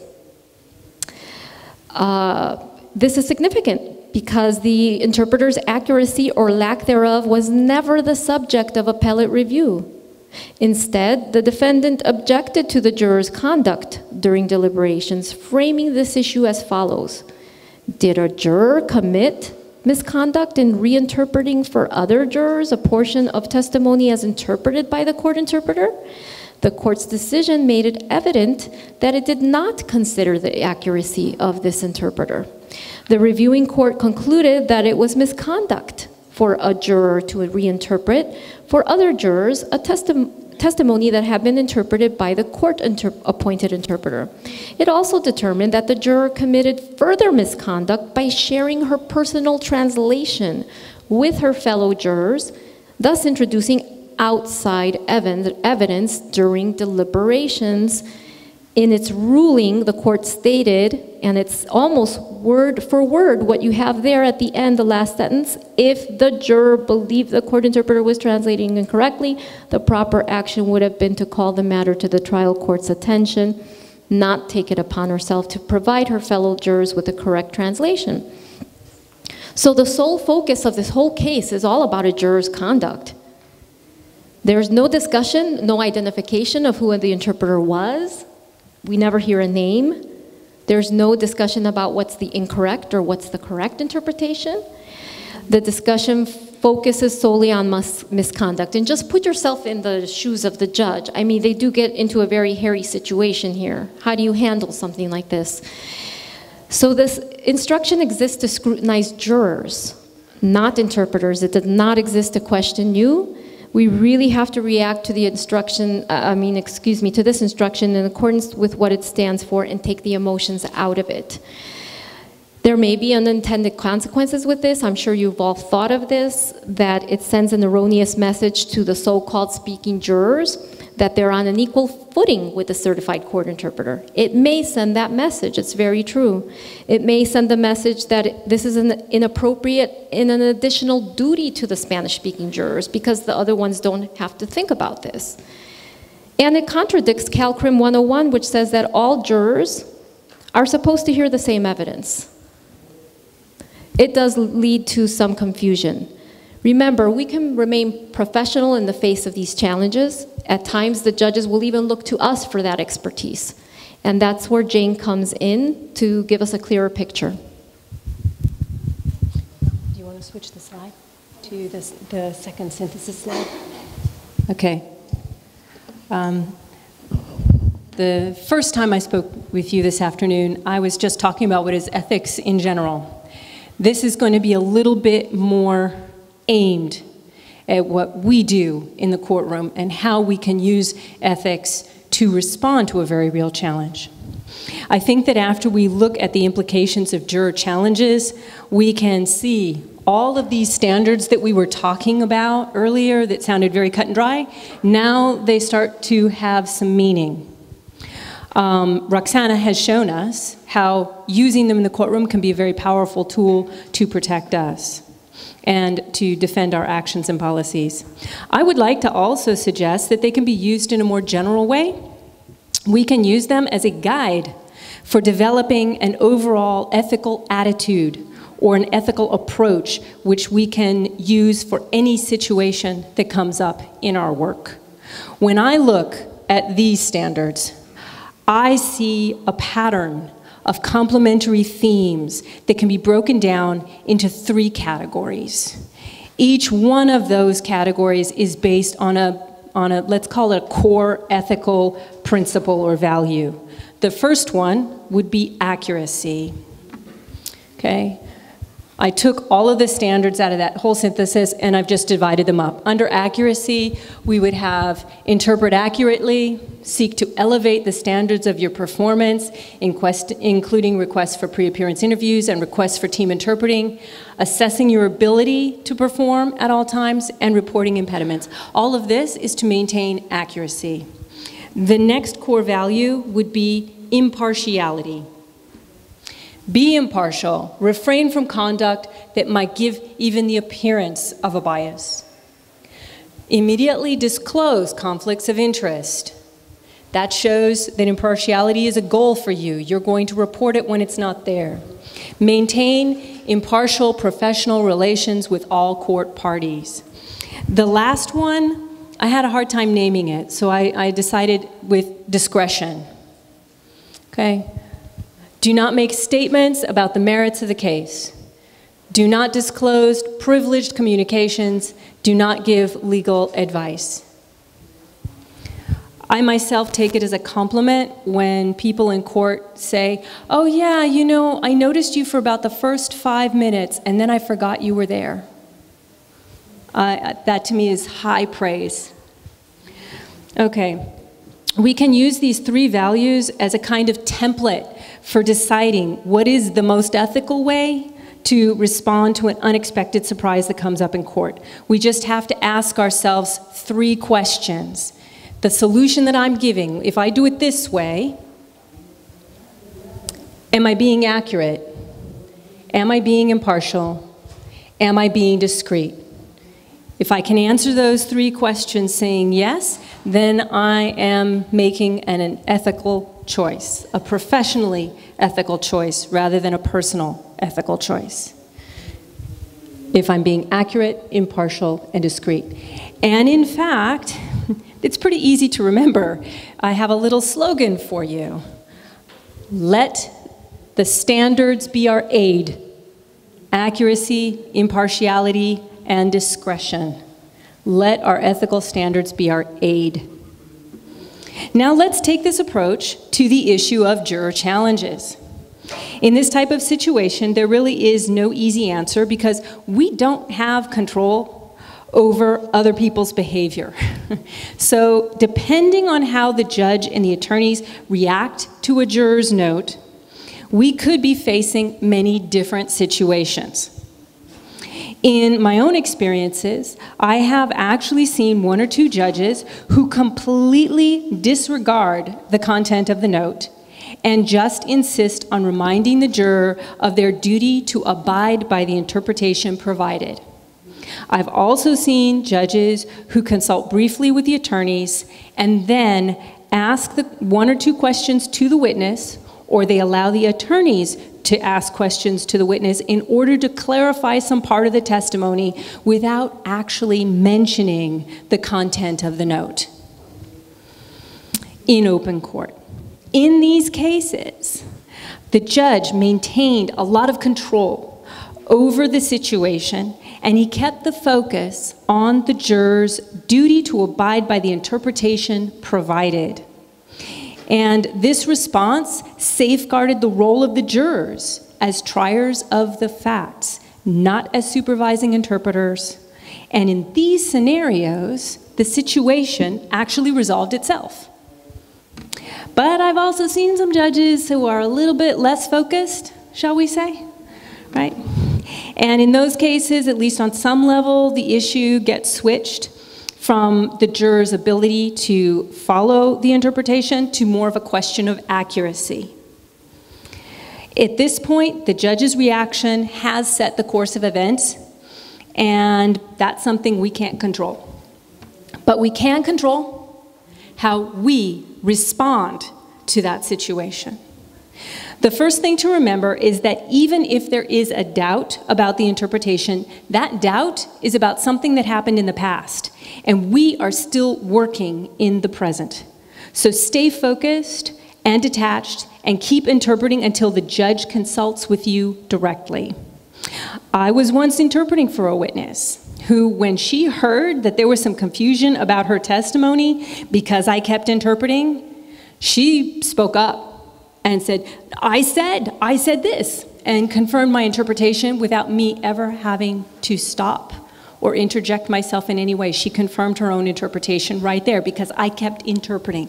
Uh, this is significant because the interpreter's accuracy or lack thereof was never the subject of appellate review. Instead, the defendant objected to the juror's conduct during deliberations, framing this issue as follows. Did a juror commit misconduct in reinterpreting for other jurors a portion of testimony as interpreted by the court interpreter? The court's decision made it evident that it did not consider the accuracy of this interpreter. The reviewing court concluded that it was misconduct for a juror to reinterpret for other jurors a, testi testimony that had been interpreted by the court-appointed interpreter. It also determined that the juror committed further misconduct by sharing her personal translation with her fellow jurors, thus introducing outside evidence during deliberations. In its ruling, the court stated, and it's almost word for word what you have there at the end, the last sentence, if the juror believed the court interpreter was translating incorrectly, the proper action would have been to call the matter to the trial court's attention, not take it upon herself to provide her fellow jurors with the correct translation. So the sole focus of this whole case is all about a juror's conduct. There's no discussion, no identification of who the interpreter was. We never hear a name. There's no discussion about what's the incorrect or what's the correct interpretation. The discussion focuses solely on mis misconduct. And just put yourself in the shoes of the judge. I mean, they do get into a very hairy situation here. How do you handle something like this? So this instruction exists to scrutinize jurors, not interpreters. It does not exist to question you. We really have to react to the instruction, uh, I mean, excuse me, to this instruction in accordance with what it stands for and take the emotions out of it. There may be unintended consequences with this. I'm sure you've all thought of this, that it sends an erroneous message to the so-called speaking jurors that they're on an equal footing with the certified court interpreter. It may send that message, it's very true. It may send the message that this is an inappropriate and an additional duty to the Spanish-speaking jurors because the other ones don't have to think about this. And it contradicts CalCrim one oh one, which says that all jurors are supposed to hear the same evidence. It does lead to some confusion. Remember, we can remain professional in the face of these challenges. At times, the judges will even look to us for that expertise. And that's where Jane comes in to give us a clearer picture. Do you want to switch the slide to this, the second synthesis slide? Okay. Um, the first time I spoke with you this afternoon, I was just talking about what is ethics in general. This is going to be a little bit more aimed at what we do in the courtroom and how we can use ethics to respond to a very real challenge. I think that after we look at the implications of juror challenges, we can see all of these standards that we were talking about earlier that sounded very cut and dry, now they start to have some meaning. Um, Roxana has shown us how using them in the courtroom can be a very powerful tool to protect us and to defend our actions and policies. I would like to also suggest that they can be used in a more general way. We can use them as a guide for developing an overall ethical attitude or an ethical approach which we can use for any situation that comes up in our work. When I look at these standards, I see a pattern of complementary themes that can be broken down into three categories. Each one of those categories is based on a, on a, let's call it a core ethical principle or value. The first one would be accuracy. Okay? I took all of the standards out of that whole synthesis and I've just divided them up. Under accuracy, we would have interpret accurately, seek to elevate the standards of your performance, including requests for pre-appearance interviews and requests for team interpreting, assessing your ability to perform at all times, and reporting impediments. All of this is to maintain accuracy. The next core value would be impartiality. Be impartial. Refrain from conduct that might give even the appearance of a bias. Immediately disclose conflicts of interest. That shows that impartiality is a goal for you. You're going to report it when it's not there. Maintain impartial professional relations with all court parties. The last one, I had a hard time naming it, so I, I decided with discretion. Okay? Do not make statements about the merits of the case. Do not disclose privileged communications. Do not give legal advice. I myself take it as a compliment when people in court say, oh yeah, you know, I noticed you for about the first five minutes and then I forgot you were there. Uh, that to me is high praise. Okay. We can use these three values as a kind of template for deciding what is the most ethical way to respond to an unexpected surprise that comes up in court. We just have to ask ourselves three questions. The solution that I'm giving, if I do it this way, am I being accurate? Am I being impartial? Am I being discreet? If I can answer those three questions saying yes, then I am making an, an ethical choice, a professionally ethical choice rather than a personal ethical choice. If I'm being accurate, impartial, and discreet. And in fact, it's pretty easy to remember. I have a little slogan for you. Let the standards be our aid. Accuracy, impartiality, and discretion. Let our ethical standards be our aid. Now let's take this approach to the issue of juror challenges. In this type of situation, there really is no easy answer because we don't have control over other people's behavior. So depending on how the judge and the attorneys react to a juror's note, we could be facing many different situations. In my own experiences, I have actually seen one or two judges who completely disregard the content of the note and just insist on reminding the juror of their duty to abide by the interpretation provided. I've also seen judges who consult briefly with the attorneys and then ask the one or two questions to the witness, or they allow the attorneys to ask questions to the witness in order to clarify some part of the testimony without actually mentioning the content of the note in open court. In these cases, the judge maintained a lot of control over the situation, and he kept the focus on the juror's duty to abide by the interpretation provided. And this response safeguarded the role of the jurors as triers of the facts, not as supervising interpreters. And in these scenarios, the situation actually resolved itself. But I've also seen some judges who are a little bit less focused, shall we say, right? And in those cases, at least on some level, the issue gets switched from the juror's ability to follow the interpretation to more of a question of accuracy. At this point, the judge's reaction has set the course of events, and that's something we can't control. But we can control how we respond to that situation. The first thing to remember is that even if there is a doubt about the interpretation, that doubt is about something that happened in the past, and we are still working in the present. So stay focused and detached and keep interpreting until the judge consults with you directly. I was once interpreting for a witness who, when she heard that there was some confusion about her testimony because I kept interpreting, she spoke up and said, I said, I said this, and confirmed my interpretation without me ever having to stop or interject myself in any way. She confirmed her own interpretation right there because I kept interpreting.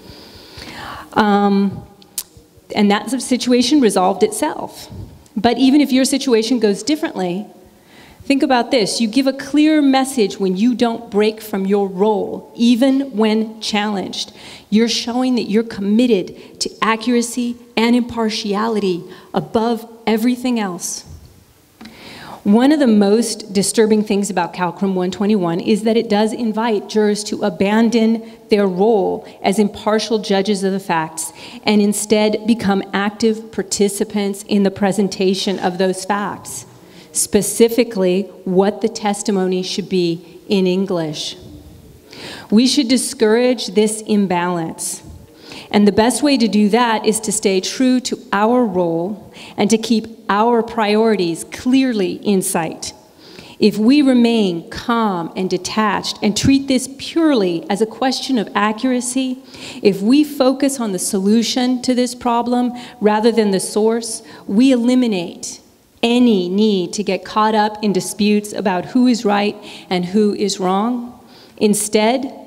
Um, and that situation resolved itself. But even if your situation goes differently, think about this. You give a clear message when you don't break from your role, even when challenged. You're showing that you're committed to accuracy and impartiality above everything else. One of the most disturbing things about CalCrim one twenty-one is that it does invite jurors to abandon their role as impartial judges of the facts and instead become active participants in the presentation of those facts. Specifically, what the testimony should be in English. We should discourage this imbalance. And the best way to do that is to stay true to our role and to keep our priorities clearly in sight. If we remain calm and detached and treat this purely as a question of accuracy, if we focus on the solution to this problem rather than the source, we eliminate any need to get caught up in disputes about who is right and who is wrong. Instead,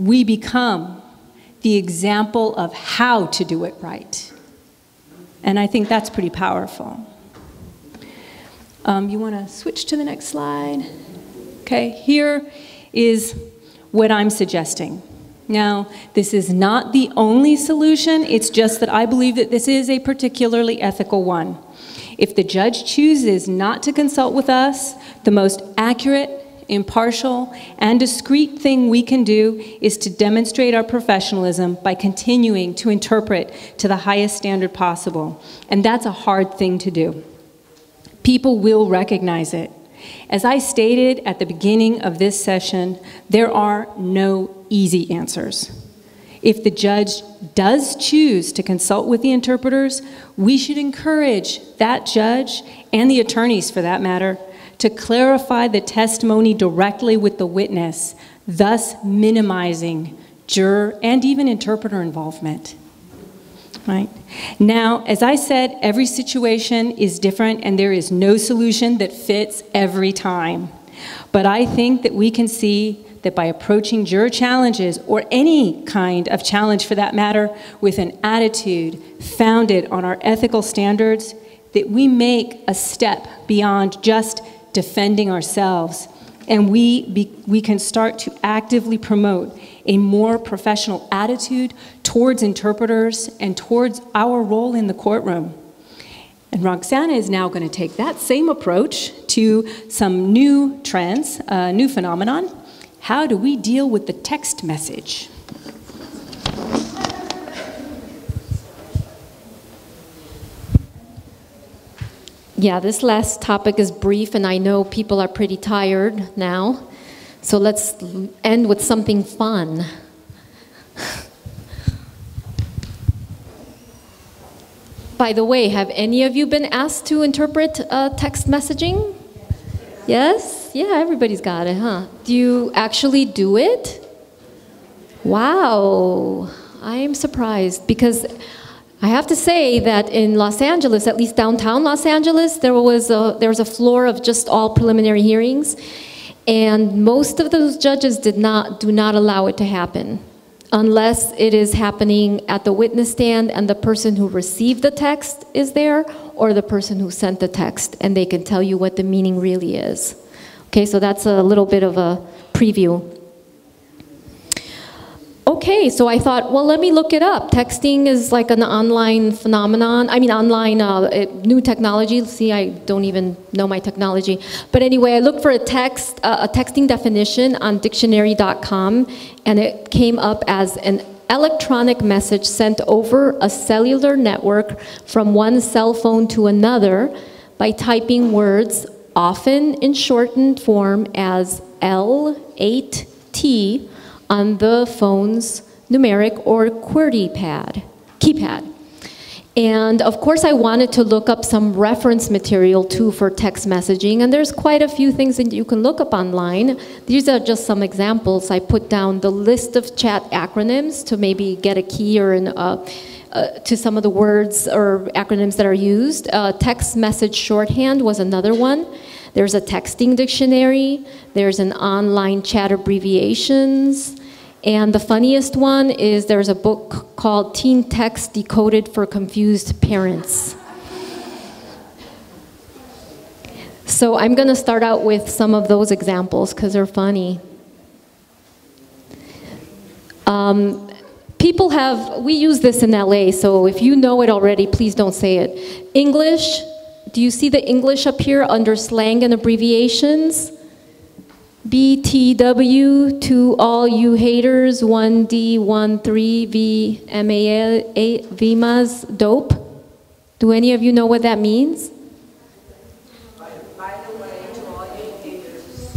we become the example of how to do it right. And I think that's pretty powerful. Um, you want to switch to the next slide? Okay, here is what I'm suggesting. Now, this is not the only solution, it's just that I believe that this is a particularly ethical one. If the judge chooses not to consult with us, the most accurate, impartial, and discreet thing we can do is to demonstrate our professionalism by continuing to interpret to the highest standard possible. And that's a hard thing to do. People will recognize it. As I stated at the beginning of this session, there are no easy answers. If the judge does choose to consult with the interpreters, we should encourage that judge, and the attorneys for that matter, to clarify the testimony directly with the witness, thus minimizing juror and even interpreter involvement. Right? Now, as I said, every situation is different and there is no solution that fits every time. But I think that we can see that by approaching juror challenges, or any kind of challenge for that matter, with an attitude founded on our ethical standards, that we make a step beyond just defending ourselves, and we, be, we can start to actively promote a more professional attitude towards interpreters and towards our role in the courtroom. And Roxana is now going to take that same approach to some new trends, a new phenomenon. How do we deal with the text message? Yeah, this last topic is brief, and I know people are pretty tired now. So let's end with something fun. By the way, have any of you been asked to interpret uh, text messaging? Yes? Yeah, everybody's got it, huh? Do you actually do it? Wow, I am surprised, because I have to say that in Los Angeles, at least downtown Los Angeles, there was a, there was a floor of just all preliminary hearings, and most of those judges did not, do not allow it to happen unless it is happening at the witness stand and the person who received the text is there, or the person who sent the text, and they can tell you what the meaning really is. Okay, so that's a little bit of a preview. Okay, so I thought, well, let me look it up. Texting is like an online phenomenon. I mean, online uh, it, new technology. See, I don't even know my technology. But anyway, I looked for a text, uh, a texting definition on dictionary dot com, and it came up as an electronic message sent over a cellular network from one cell phone to another by typing words, often in shortened form as L eight T, on the phone's numeric or QWERTY pad, keypad. And of course I wanted to look up some reference material too for text messaging, and there's quite a few things that you can look up online. These are just some examples. I put down the list of chat acronyms to maybe get a key or an, uh, uh, to some of the words or acronyms that are used. Uh, text message shorthand was another one. There's a texting dictionary, there's an online chat abbreviations, and the funniest one is there's a book called Teen Text Decoded for Confused Parents. So I'm going to start out with some of those examples because they're funny. Um, people have, we use this in L A, so if you know it already, please don't say it. English, do you see the English up here under slang and abbreviations? B T W to all you haters, one D one three V M A A V M A S, dope. Do any of you know what that means? By, by the way, to all you haters.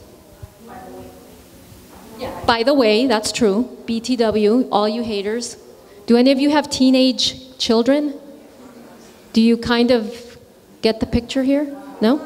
Yeah. By the way, that's true. B T W, all you haters. Do any of you have teenage children? Do you kind of get the picture here? No?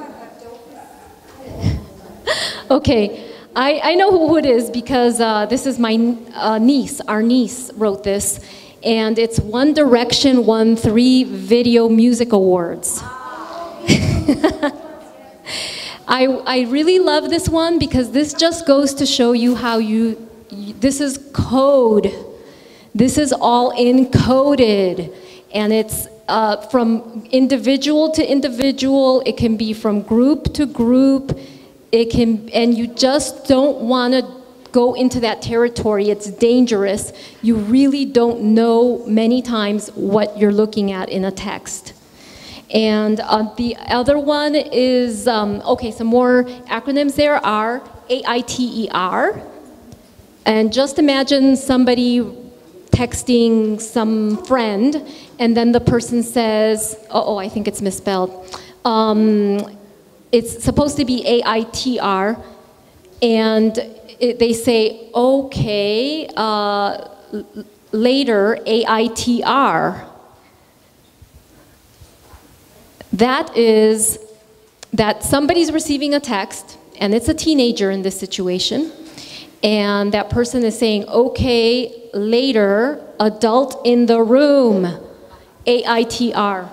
Okay, I, I know who it is because uh, this is my uh, niece, our niece wrote this, and it's One Direction won three Video Music Awards. I, I really love this one because this just goes to show you how you, y- this is code. This is all encoded, and it's uh, from individual to individual. It can be from group to group. It can, and you just don't want to go into that territory. It's dangerous. You really don't know many times what you're looking at in a text. And uh, the other one is, um, okay, some more acronyms there are A I T E R. And just imagine somebody texting some friend, and then the person says, uh-oh, I think it's misspelled. Um, it's supposed to be A I T R, and it, they say, okay, uh, later, A I T R. That is that somebody's receiving a text, and it's a teenager in this situation, and that person is saying, okay, later, adult in the room, A I T R.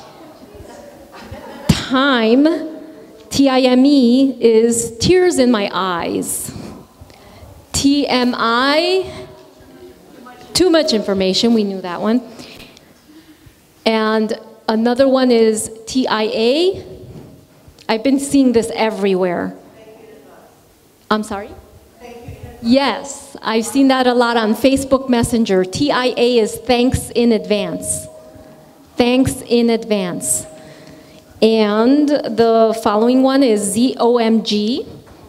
Time, T I M E, is tears in my eyes. T M I, too much information, we knew that one. And another one is T I A. I've been seeing this everywhere. I'm sorry? Yes, I've seen that a lot on Facebook Messenger. T I A is thanks in advance. Thanks in advance. And the following one is Z O M G.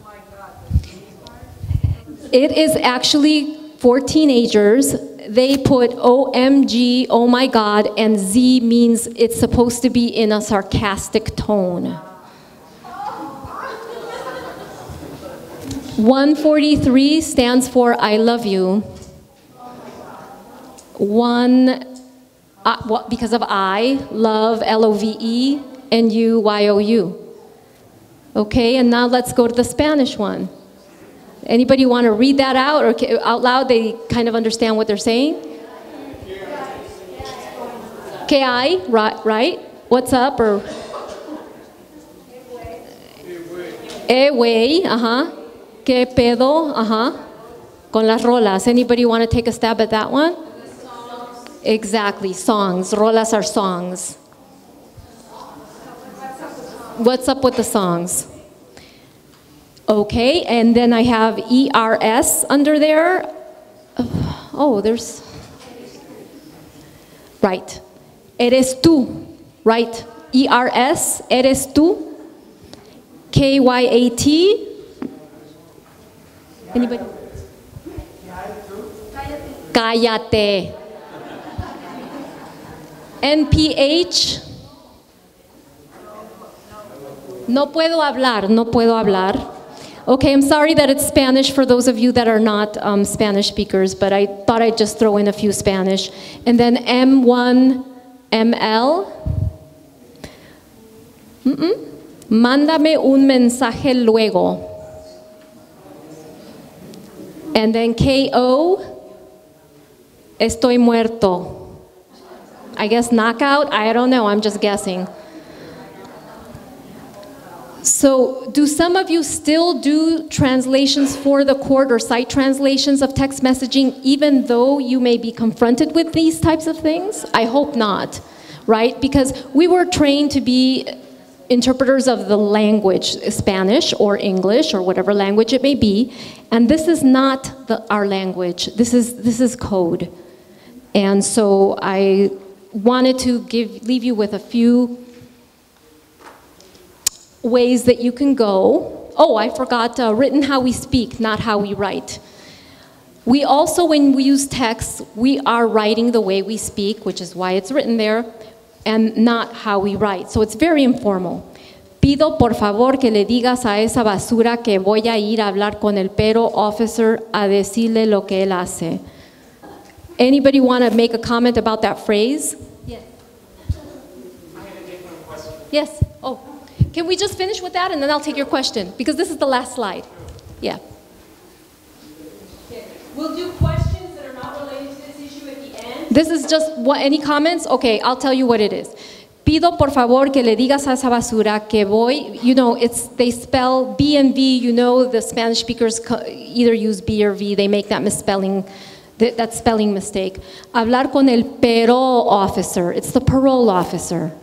It is actually for teenagers. They put O M G, oh my God, and Z means it's supposed to be in a sarcastic tone. one forty-three stands for I love you. One, uh, well, because of I, love, L O V E, and you, Y O U. Okay, and now let's go to the Spanish one. Anybody want to read that out or out loud? They kind of understand what they're saying? ¿Qué hay? Right, right? What's up? Or Eh, güey, uh-huh. ¿Qué pedo? Uh-huh. Con las rolas. Anybody want to take a stab at that one? Exactly, songs. Rolas are songs. What's up with the songs? Okay, and then I have E R S under there. Oh, there's... Right. Eres tú. Right. E R S, eres tú. K Y A T. Anybody? Cállate. N P H. No puedo hablar, no puedo hablar. Okay, I'm sorry that it's Spanish for those of you that are not um, Spanish speakers, but I thought I'd just throw in a few Spanish. And then M one M L. Mm-mm. Mándame un mensaje luego. And then K O, estoy muerto. I guess knockout, I don't know, I'm just guessing. So do some of you still do translations for the court or site translations of text messaging even though you may be confronted with these types of things? I hope not, right? Because we were trained to be interpreters of the language, Spanish or English or whatever language it may be, and this is not the, our language. This is, this is code. And so I wanted to give, leave you with a few ways that you can go. Oh, I forgot, uh, written how we speak, not how we write. We also, when we use text, we are writing the way we speak, which is why it's written there, and not how we write. So it's very informal. Pido por favor que le digas a esa basura que voy a ir a hablar con el pero officer a decirle lo que él hace. Anybody want to make a comment about that phrase? Yes. I have a different question. Yes. Oh. Can we just finish with that and then I'll take your question? Because this is the last slide. Yeah. Okay. We'll do questions that are not related to this issue at the end. This is just what, any comments? Okay, I'll tell you what it is. pido por favor que le digas a esa basura que voy, you know, it's, they spell B and V, you know, the Spanish speakers either use B or V, they make that misspelling, that spelling mistake. Hablar con el parole officer, it's the parole officer.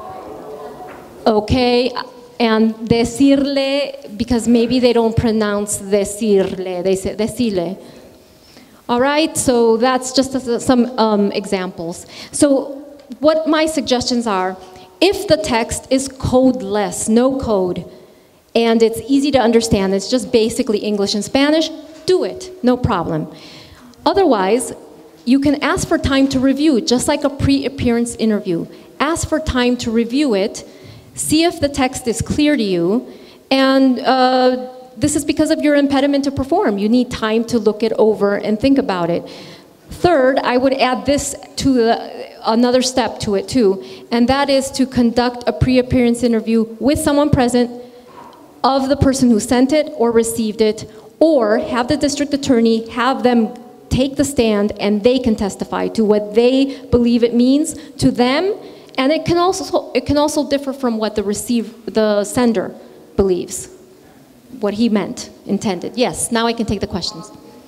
Okay, and decirle, because maybe they don't pronounce decirle, they say decirle. All right, so that's just some um, examples. So what my suggestions are, if the text is codeless, no code, and it's easy to understand, it's just basically English and Spanish, do it, no problem. Otherwise, you can ask for time to review, just like a pre-appearance interview. Ask for time to review it, see if the text is clear to you, and uh, this is because of your impediment to perform. You need time to look it over and think about it. Third, I would add this to the, another step to it too, and that is to conduct a pre-appearance interview with someone present of the person who sent it or received it, or have the district attorney have them take the stand and they can testify to what they believe it means to them, and it can also, it can also differ from what the receive, the sender believes, what he meant, intended. Yes, now I can take the questions.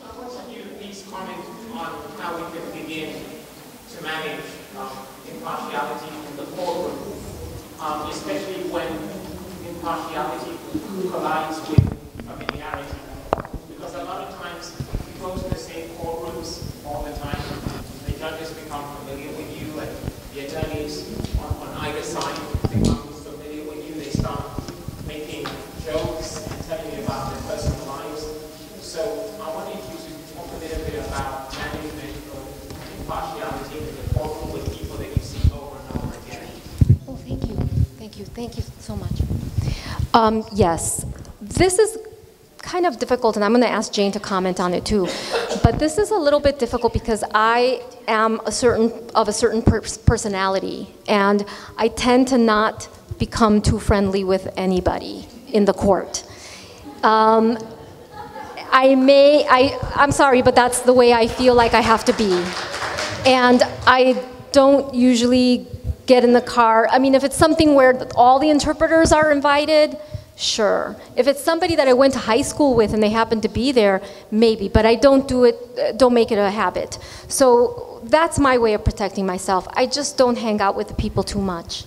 Um, especially when impartiality collides with familiarity. Because a lot of times you go to the same courtrooms all the time, the judges become familiar with you, and the attorneys on, on either side become familiar with you. They start making jokes and telling you about their personal lives. So I wanted you to talk a little bit about management of impartiality in the courtroom with people that you see over and over again. Oh, thank you. Thank you. Thank you so much. Um, yes, this is kind of difficult, and I'm going to ask Jane to comment on it too. But this is a little bit difficult because I am a certain of a certain per personality, and I tend to not become too friendly with anybody in the court. Um, I may, I, I'm sorry, but that's the way I feel like I have to be, and I don't usually get in the car. I mean, if it's something where all the interpreters are invited, sure. If it's somebody that I went to high school with and they happen to be there, maybe, but I don't do it, don't make it a habit. So that's my way of protecting myself. I just don't hang out with the people too much.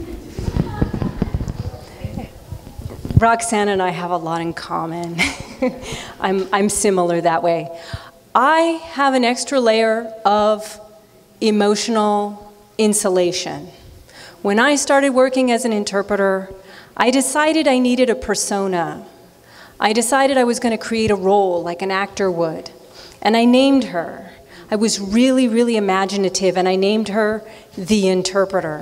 Roxanne and I have a lot in common. I'm, I'm similar that way. I have an extra layer of emotional insulation. When I started working as an interpreter, I decided I needed a persona. I decided I was going to create a role like an actor would, and I named her. I was really, really imaginative, and I named her the interpreter.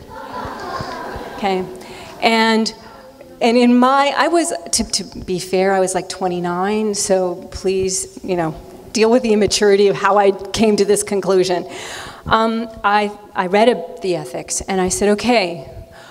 Okay, and and in my, I was, to, to be fair, I was like twenty-nine, so please, you know, deal with the immaturity of how I came to this conclusion. Um, I, I read a, the ethics, and I said, okay,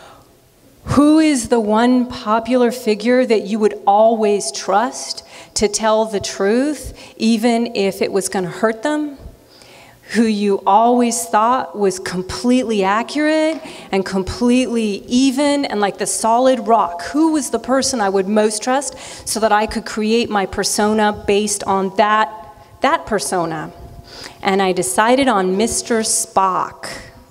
who is the one popular figure that you would always trust to tell the truth, even if it was going to hurt them? Who you always thought was completely accurate and completely even and like the solid rock? Who was the person I would most trust so that I could create my persona based on that, that persona? And I decided on Mister Spock.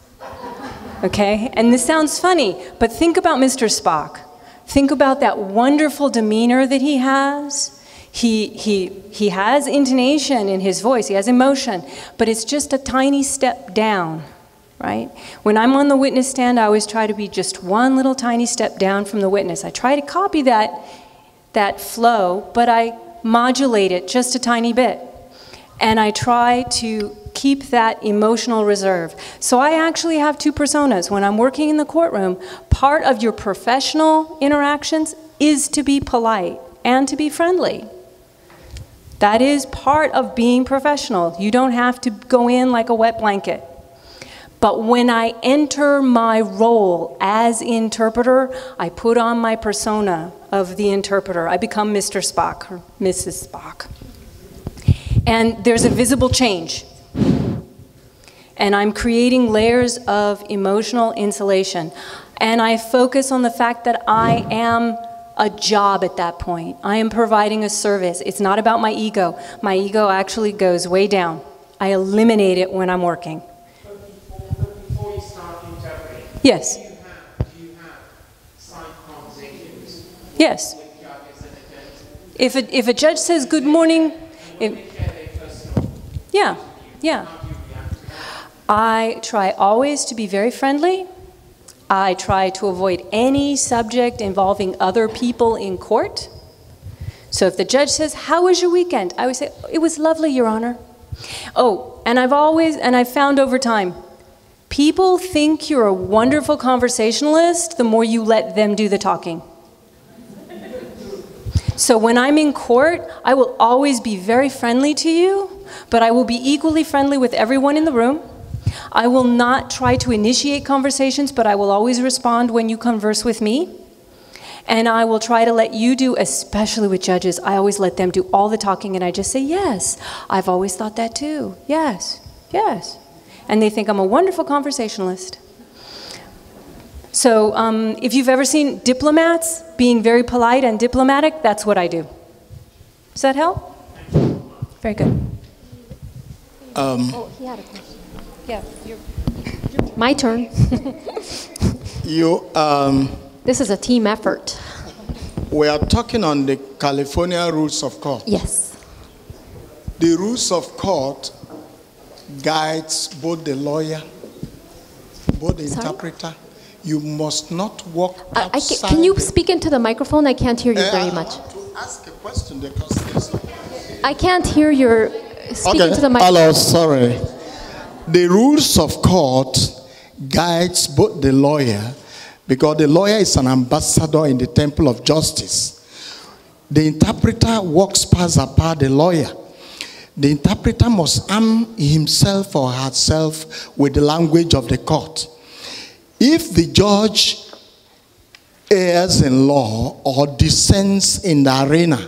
Okay, and this sounds funny, but think about Mister Spock. Think about that wonderful demeanor that he has. He, he, he has intonation in his voice, he has emotion, but it's just a tiny step down, right? When I'm on the witness stand, I always try to be just one little tiny step down from the witness. I try to copy that, that flow, but I modulate it just a tiny bit. And I try to keep that emotional reserve. So I actually have two personas. When I'm working in the courtroom, part of your professional interactions is to be polite and to be friendly. That is part of being professional. You don't have to go in like a wet blanket. But when I enter my role as interpreter, I put on my persona of the interpreter. I become Mister Spock or Missus Spock. And there's a visible change. and I'm creating layers of emotional insulation. And I focus on the fact that I am a job at that point. I am providing a service. It's not about my ego. My ego actually goes way down. I eliminate it when I'm working. But before, but before you start interpreting, Yes. do you have, do you have side conversations Yes. with judges and attorneys? If a, if a judge says good morning, if, They share their personal yeah, yeah. how do you react to that? I try always to be very friendly. I try to avoid any subject involving other people in court. So if the judge says, "How was your weekend?" I would say, "It was lovely, Your Honor." Oh, and I've always, and I've found over time, people think you're a wonderful conversationalist the more you let them do the talking. So when I'm in court, I will always be very friendly to you, but I will be equally friendly with everyone in the room. I will not try to initiate conversations, but I will always respond when you converse with me. And I will try to let you do, especially with judges, I always let them do all the talking and I just say, yes, I've always thought that too. Yes, yes. And they think I'm a wonderful conversationalist. So um, if you've ever seen diplomats being very polite and diplomatic, that's what I do. Does that help? Very good. Um, Oh, he had a question. Yeah, My turn. you, um, This is a team effort. we are talking on the California rules of court. Yes. The rules of court guides both the lawyer, both the Sorry? interpreter. You must not walk I, I outside. ca- can you the- speak into the microphone? I can't hear you Eh, very I much. want to ask a question because there's I can't hear your, speak okay. into the microphone. Hello, sorry. The rules of court guides both the lawyer, because the lawyer is an ambassador in the temple of justice. The interpreter walks past apart the lawyer. The interpreter must arm himself or herself with the language of the court. If the judge errs in law or dissents in the arena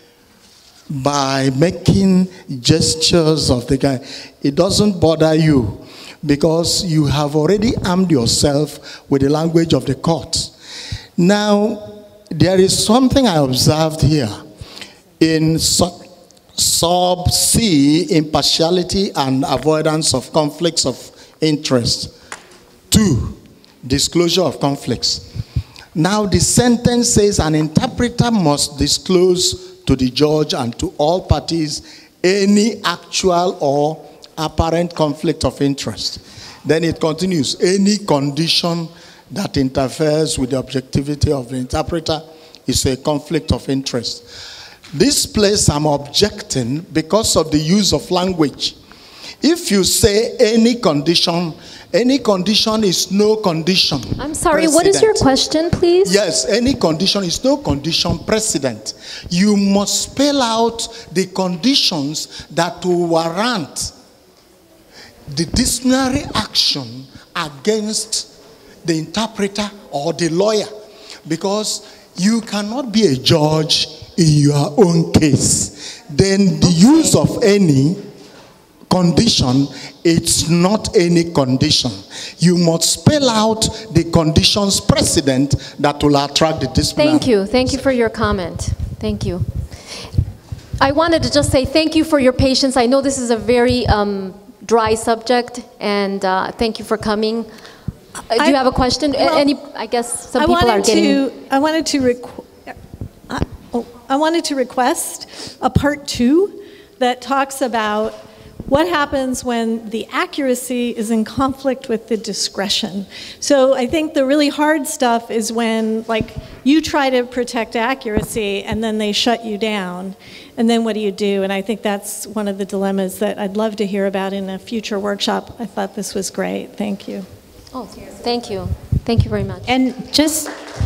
by making gestures of the guy, it doesn't bother you because you have already armed yourself with the language of the court. Now, there is something I observed here in sub, sub C, impartiality and avoidance of conflicts of interest. Two, disclosure of conflicts. Now, the sentence says an interpreter must disclose to the judge and to all parties any actual or apparent conflict of interest. Then it continues, any condition that interferes with the objectivity of the interpreter is a conflict of interest. This place I'm objecting because of the use of language. If you say any condition, any condition is no condition. I'm sorry, what is your question, please? Yes, any condition is no condition precedent. You must spell out the conditions that will warrant the disciplinary action against the interpreter or the lawyer. Because you cannot be a judge in your own case. Then the use of any condition, it's not any condition. You must spell out the conditions precedent that will attract the disciplinary. Thank you. Thank you for your comment. Thank you. I wanted to just say thank you for your patience. I know this is a very um, dry subject, and uh, thank you for coming. Uh, do I- you have a question? A- well, Any? I guess some I people are wanted getting. to, I wanted to requ- uh, oh, I wanted to request a part two that talks about what happens when the accuracy is in conflict with the discretion. So I think the really hard stuff is when, like, you try to protect accuracy and then they shut you down. And then what do you do? And I think that's one of the dilemmas that I'd love to hear about in a future workshop. I thought this was great. Thank you. Oh, thank you. Thank you very much. And just,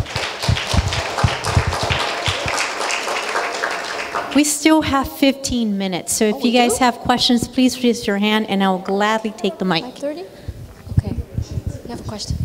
we still have fifteen minutes, so if Oh, you we guys do? have questions, please raise your hand and I'll gladly take the mic. five thirty? Okay. You have a question?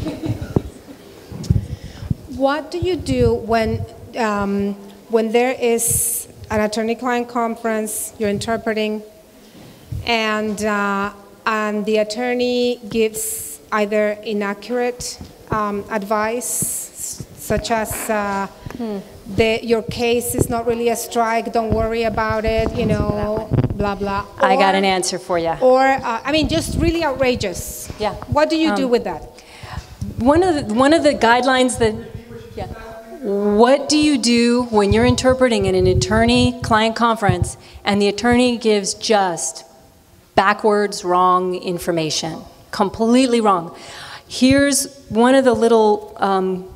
What do you do when, um, when there is an attorney-client conference, you're interpreting, and uh, and the attorney gives either inaccurate um, advice, such as uh, hmm. the, your case is not really a strike, don't worry about it, you know, blah, blah. Or, I got an answer for you. Or, uh, I mean, just really outrageous. Yeah. What do you um, do with that? One of the, one of the guidelines that, yeah. What do you do when you're interpreting in an attorney-client conference and the attorney gives just backwards, wrong information, completely wrong? Here's one of the little, um,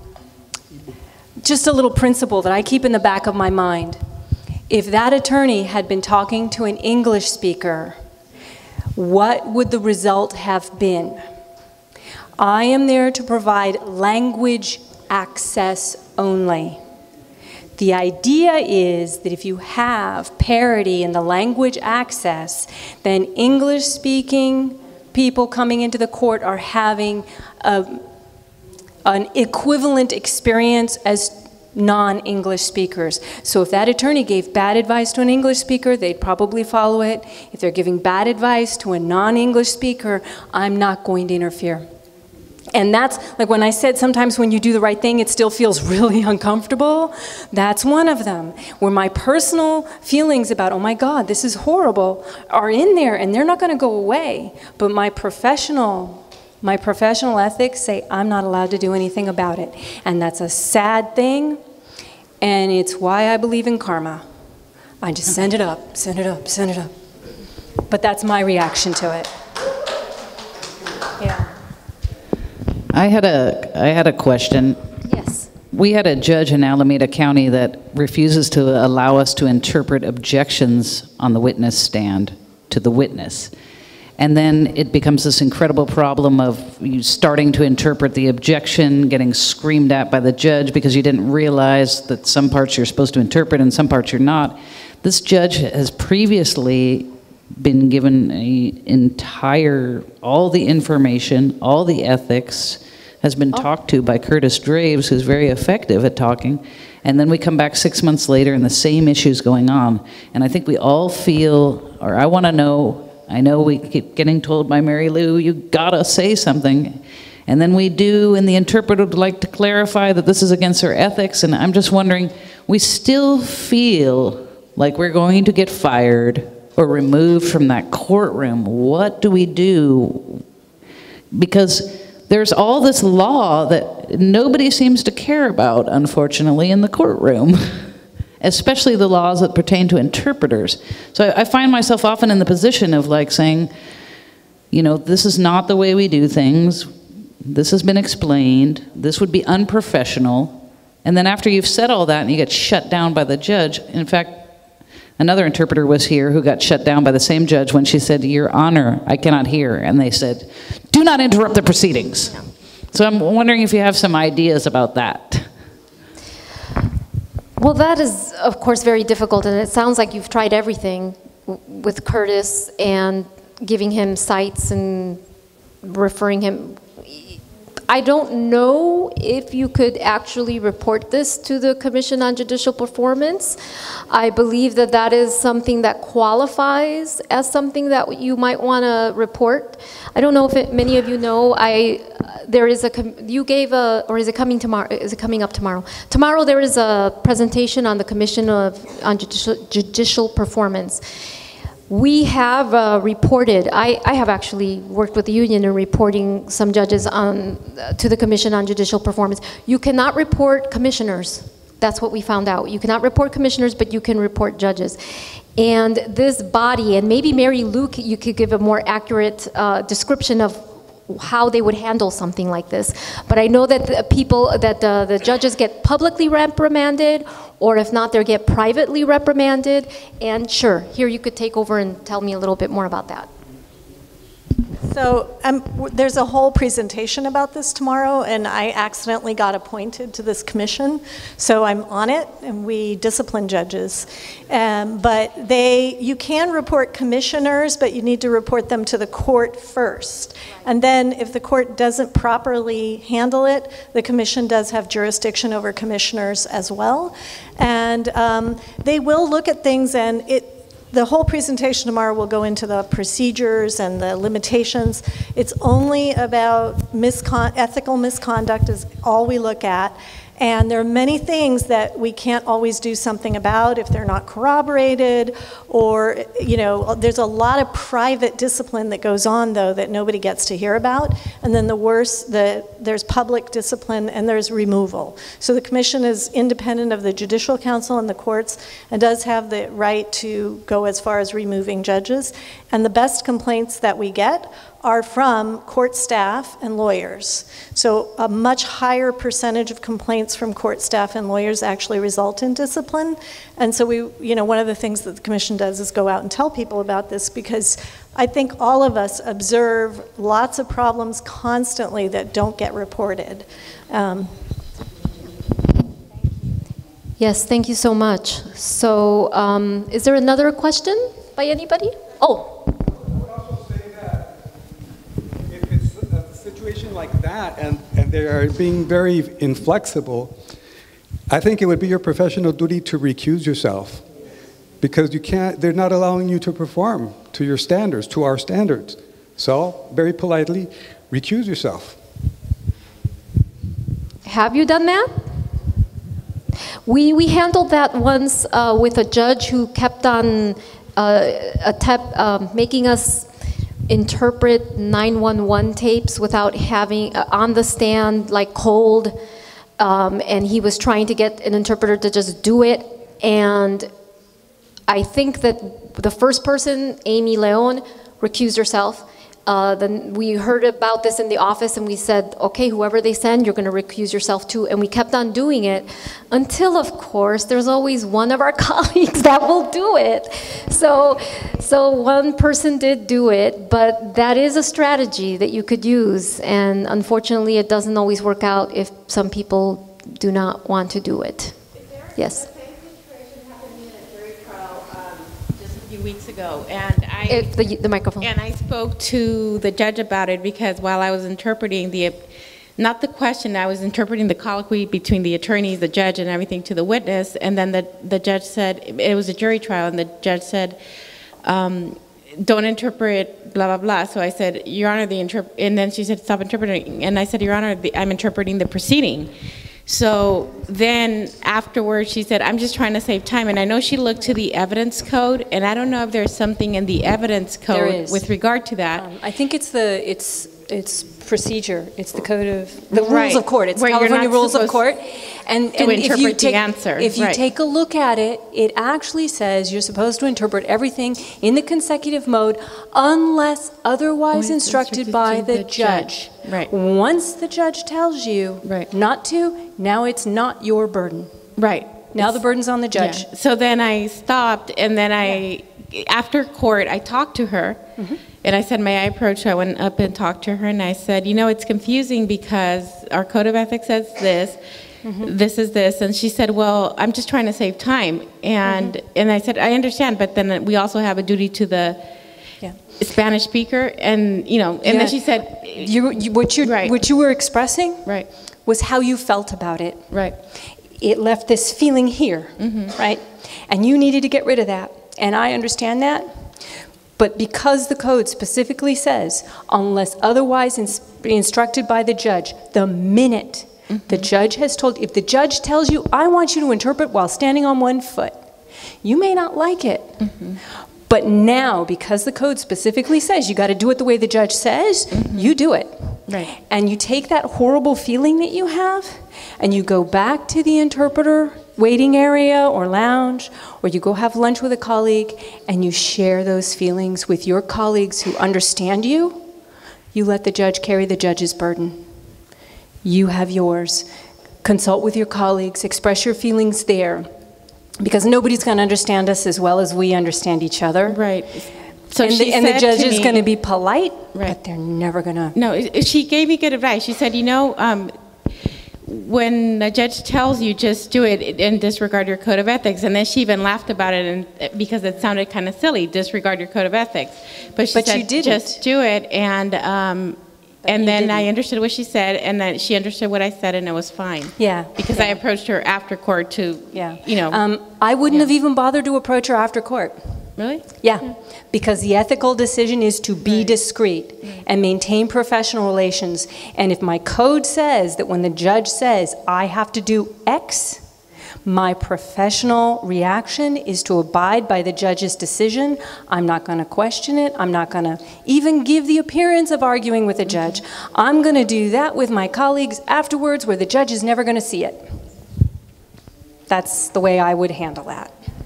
just a little principle that I keep in the back of my mind. If that attorney had been talking to an English speaker, what would the result have been? I am there to provide language access only. The idea is that if you have parity in the language access, then English-speaking people coming into the court are having a, an equivalent experience as non-English speakers. So if that attorney gave bad advice to an English speaker, they'd probably follow it. If they're giving bad advice to a non-English speaker, I'm not going to interfere. And that's, like when I said sometimes when you do the right thing, it still feels really uncomfortable. That's one of them, where my personal feelings about, oh my God, this is horrible, are in there and they're not going to go away. But my professional, my professional ethics say I'm not allowed to do anything about it. And that's a sad thing, and it's why I believe in karma. I just send it up, send it up, send it up. But that's my reaction to it. Yeah. I had a, I had a question. Yes. We had a judge in Alameda County that refuses to allow us to interpret objections on the witness stand to the witness. And then it becomes this incredible problem of you starting to interpret the objection, getting screamed at by the judge because you didn't realize that some parts you're supposed to interpret and some parts you're not. This judge has previously been given a entire, all the information, all the ethics, has been oh. talked to by Curtis Draves, who's very effective at talking. And then we come back six months later and the same issue's going on. And I think we all feel, or I want to know, I know we keep getting told by Mary Lou, you gotta say something. And then we do, and the interpreter would like to clarify that this is against her ethics. And I'm just wondering, we still feel like we're going to get fired or removed from that courtroom. What do we do? Because there's all this law that nobody seems to care about, unfortunately, in the courtroom, especially the laws that pertain to interpreters. So I, I find myself often in the position of like saying, you know, this is not the way we do things. This has been explained. This would be unprofessional. And then after you've said all that and you get shut down by the judge, in fact, another interpreter was here who got shut down by the same judge when she said, Your Honor, I cannot hear. And they said, do not interrupt the proceedings. So I'm wondering if you have some ideas about that. Well, that is, of course, very difficult. And it sounds like you've tried everything with Curtis and giving him cites and referring him. I don't know if you could actually report this to the Commission on Judicial Performance. I believe that that is something that qualifies as something that you might want to report. I don't know if it, many of you know, I, uh, there is a, you gave a, or is it coming tomorrow, is it coming up tomorrow? Tomorrow there is a presentation on the Commission of, on Judicial, Judicial Performance. We have uh, reported, I, I have actually worked with the union in reporting some judges on, uh, to the Commission on Judicial Performance. You cannot report commissioners. That's what we found out. You cannot report commissioners, but you can report judges. And this body, and maybe Mary Lou, you could give a more accurate uh, description of how they would handle something like this. But I know that the people, that uh, the judges get publicly reprimanded, or if not, they get privately reprimanded. And sure, here you could take over and tell me a little bit more about that. So um, there's a whole presentation about this tomorrow, and I accidentally got appointed to this commission, so I'm on it, and we discipline judges. Um, but they, you can report commissioners, but you need to report them to the court first. And then if the court doesn't properly handle it, the commission does have jurisdiction over commissioners as well. And um, they will look at things, and it the whole presentation tomorrow will go into the procedures and the limitations. It's only about miscon- ethical misconduct is all we look at. And there are many things that we can't always do something about if they're not corroborated, or, you know, there's a lot of private discipline that goes on, though, that nobody gets to hear about. And then the worst, the, there's public discipline and there's removal. So the commission is independent of the Judicial Council and the courts and does have the right to go as far as removing judges. And the best complaints that we get are from court staff and lawyers. So a much higher percentage of complaints from court staff and lawyers actually result in discipline. And so we, you know, one of the things that the commission does is go out and tell people about this, because I think all of us observe lots of problems constantly that don't get reported. Um, Yes, thank you so much. So um, is there another question by anybody? Oh. Situation like that, and, and they are being very inflexible, I think it would be your professional duty to recuse yourself, because you can't, they're not allowing you to perform to your standards, to our standards. So, very politely, recuse yourself. Have you done that? We, we handled that once uh, with a judge who kept on uh, attempt, uh, making us interpret nine one one tapes without having, uh, on the stand, like cold, um, and he was trying to get an interpreter to just do it, and I think that the first person, Amy Leon, recused herself. Uh, then we heard about this in the office and we said, okay, whoever they send, you're going to recuse yourself too. And we kept on doing it until, of course, there's always one of our colleagues that will do it. So, so one person did do it, but that is a strategy that you could use. And unfortunately, it doesn't always work out if some people do not want to do it. Yes. Weeks ago, and I it, the, the microphone. And I spoke to the judge about it, because while I was interpreting the, not the question, I was interpreting the colloquy between the attorneys, the judge, and everything to the witness, and then the the judge said, it was a jury trial, and the judge said, um, don't interpret blah blah blah. So I said, Your Honor, the interp, and then she said, stop interpreting, and I said, Your Honor, the, I'm interpreting the proceeding. So then afterwards she said, I'm just trying to save time. And I know she looked to the evidence code, and I don't know if there's something in the evidence code with regard to that. Um, I think it's the, it's, it's procedure. It's the code of, the Right. rules of court. It's Where you're California not rules of supposed court. And, to and if you interpret the take, answer. if you Right. take a look at it, it actually says you're supposed to interpret everything in the consecutive mode unless otherwise When instructed, instructed by to the, the judge. judge. Right. Once the judge tells you Right. not to, now it's not your burden. Right. Now the burden's on the judge. Yeah. So then I stopped, and then I, after court, I talked to her, Mm-hmm. and I said, may I approach her? I went up and talked to her, and I said, you know, it's confusing because our code of ethics says this, mm-hmm. this is this, and she said, well, I'm just trying to save time, and mm-hmm. and I said, I understand, but then we also have a duty to the Yeah. Spanish speaker, and you know, and Yeah. then she said, You, you, what, you, Right. what you were expressing right, was how you felt about it. right, It left this feeling here, mm-hmm. right? And you needed to get rid of that. And I understand that. But because the code specifically says, unless otherwise ins- instructed by the judge, the minute mm-hmm. the judge has told, if the judge tells you, I want you to interpret while standing on one foot, you may not like it. Mm-hmm. But now, because the code specifically says you got to do it the way the judge says, mm-hmm. you do it. right. And you take that horrible feeling that you have, and you go back to the interpreter waiting area or lounge, or you go have lunch with a colleague, and you share those feelings with your colleagues who understand you. You let the judge carry the judge's burden. You have yours. Consult with your colleagues, express your feelings there, because nobody's going to understand us as well as we understand each other. Right. So and she the, and the said judge to is me- going to be polite, Right. but they're never going to. No, it- she gave me good advice. She said, you know, um, when a judge tells you, just do it and disregard your code of ethics. And then she even laughed about it, and because it sounded kind of silly, disregard your code of ethics. But she But said, you didn't. just do it. And um, and you then I didn't. understood what she said, and then she understood what I said, and it was fine. Yeah. Because I approached her after court to, Yeah. you know. Um, I wouldn't Yeah. have even bothered to approach her after court. Really? Yeah, because the ethical decision is to be discreet and maintain professional relations. And if my code says that when the judge says I have to do X, my professional reaction is to abide by the judge's decision. I'm not going to question it. I'm not going to even give the appearance of arguing with the judge. I'm going to do that with my colleagues afterwards where the judge is never going to see it. That's the way I would handle that.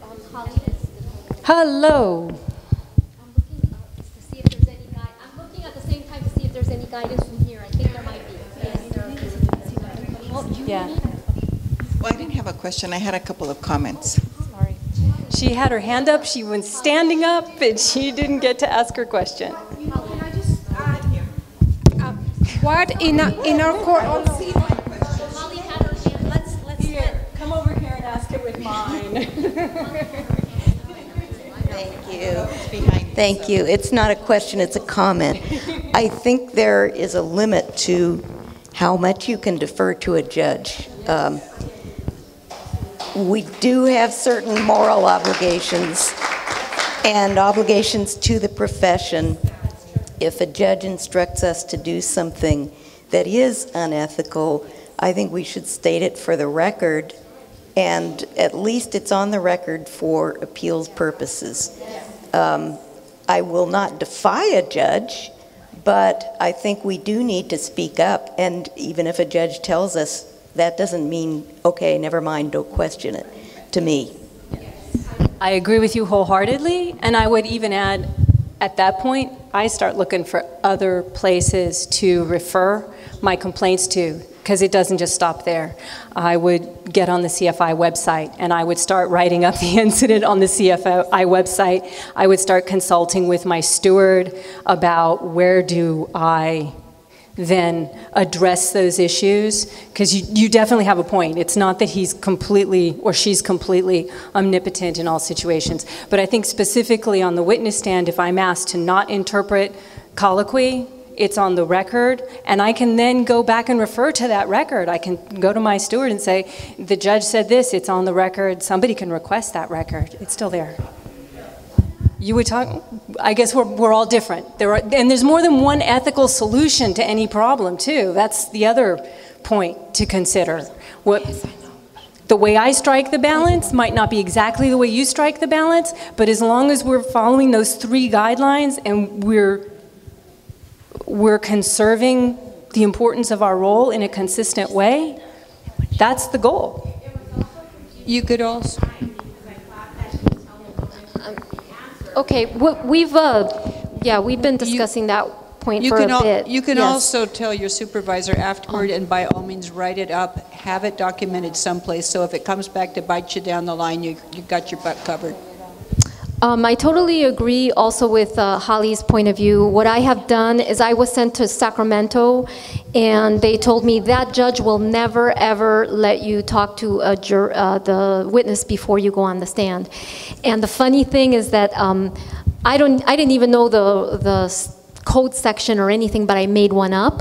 Hello. See if there's any guide. I'm looking at the same time to see if there's any guidance from here. I think there might be. Yeah. Well, I didn't have a question. I had a couple of comments. Sorry. She had her hand up. She was standing up, and she didn't get to ask her question. Can I just add here? Uh, what in a, in our court? Molly had her hand. Let's let's here. Come over here and ask it with mine. Thank you. Thank you. It's not a question, it's a comment. I think there is a limit to how much you can defer to a judge. Um, we do have certain moral obligations and obligations to the profession. If a judge instructs us to do something that is unethical, I think we should state it for the record, and at least it's on the record for appeals purposes. Um, I will not defy a judge, but I think we do need to speak up, and even if a judge tells us, that doesn't mean, okay, never mind, don't question it, to me. I agree with you wholeheartedly, and I would even add, at that point, I start looking for other places to refer my complaints to, because it doesn't just stop there. I would get on the C F I website and I would start writing up the incident on the C F I website. I would start consulting with my steward about where do I then address those issues, because you, you definitely have a point. It's not that he's completely or she's completely omnipotent in all situations, but I think specifically on the witness stand, if I'm asked to not interpret colloquy, it's on the record, and I can then go back and refer to that record. I can go to my steward and say, the judge said this, it's on the record. Somebody can request that record. It's still there. You would talk, I guess we're, we're all different. There are, and there's more than one ethical solution to any problem, too. That's the other point to consider. What, the way I strike the balance might not be exactly the way you strike the balance, but as long as we're following those three guidelines and we're we're conserving the importance of our role in a consistent way, that's the goal. You could also... Okay, we've, uh, yeah, we've been discussing you, that point you for can a al bit. You can yes. also tell your supervisor afterward, and by all means write it up, have it documented someplace, so if it comes back to bite you down the line, you, you got your butt covered. Um, I totally agree also with uh, Holly's point of view. What I have done is I was sent to Sacramento, and they told me that judge will never ever let you talk to a jur uh, the witness before you go on the stand. And the funny thing is that um, I don't, I didn't even know the the code section or anything, but I made one up.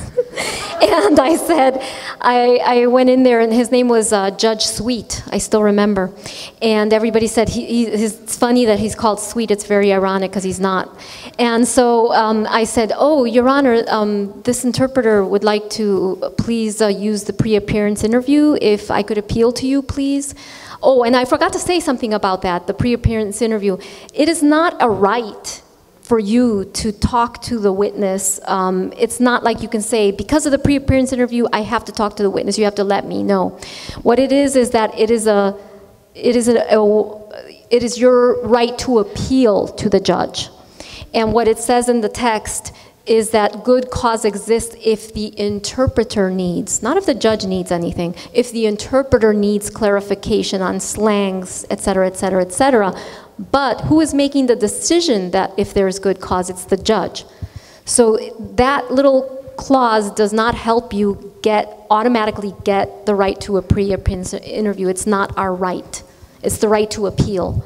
And I said, I, I went in there, and his name was uh, Judge Sweet. I still remember. And everybody said, he, he, it's funny that he's called Sweet. It's very ironic because he's not. And so um, I said, oh, Your Honor, um, this interpreter would like to please uh, use the pre-appearance interview. If I could appeal to you, please. Oh, and I forgot to say something about that, the pre-appearance interview. It is not a right for you to talk to the witness. Um, it's not like you can say, because of the pre-appearance interview, I have to talk to the witness, you have to let me know. What it is is that it is a, it is a, a it is your right to appeal to the judge. And what it says in the text is that good cause exists if the interpreter needs, not if the judge needs anything, if the interpreter needs clarification on slangs, et cetera, et cetera, et cetera. But who is making the decision that if there is good cause? It's the judge. So that little clause does not help you get, automatically get the right to a pre-appearance interview. It's not our right. It's the right to appeal.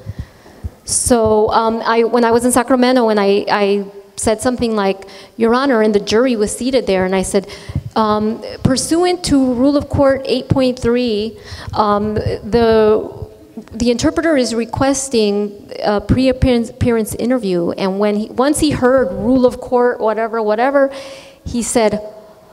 So um, I, when I was in Sacramento, and I, I said something like, Your Honor, and the jury was seated there, and I said, um, pursuant to Rule of Court eight point three, um, the the interpreter is requesting a pre-appearance appearance interview, and when he, once he heard rule of court, whatever, whatever, he said,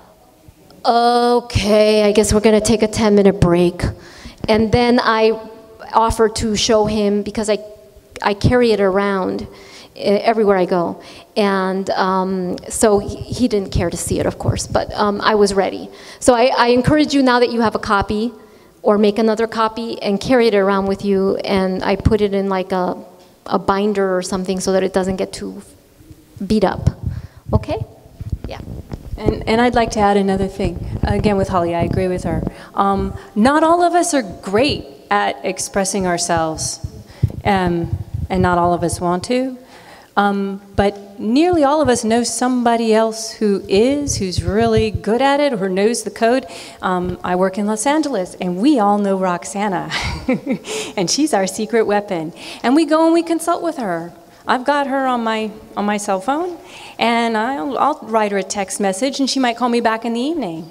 okay, I guess we're gonna take a ten minute break. And then I offered to show him, because I, I carry it around everywhere I go. And um, so he, he didn't care to see it, of course, but um, I was ready. So I, I encourage you, now that you have a copy, or make another copy and carry it around with you, and I put it in like a, a binder or something so that it doesn't get too beat up. Okay? Yeah. And, and I'd like to add another thing. Again, with Holly, I agree with her. Um, not all of us are great at expressing ourselves, um, and not all of us want to. Um, but nearly all of us know somebody else who is, who's really good at it, or knows the code. Um, I work in Los Angeles, and we all know Roxana, and she's our secret weapon. And we go and we consult with her. I've got her on my, on my cell phone, and I'll, I'll write her a text message, and she might call me back in the evening.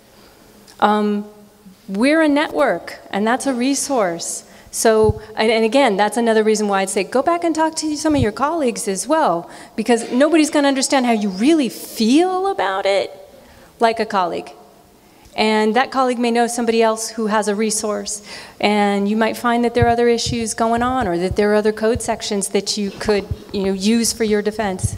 Um, we're a network, and that's a resource. So, and, and again, that's another reason why I'd say go back and talk to some of your colleagues as well, because nobody's going to understand how you really feel about it like a colleague. And that colleague may know somebody else who has a resource, and you might find that there are other issues going on, or that there are other code sections that you could, you know, use for your defense.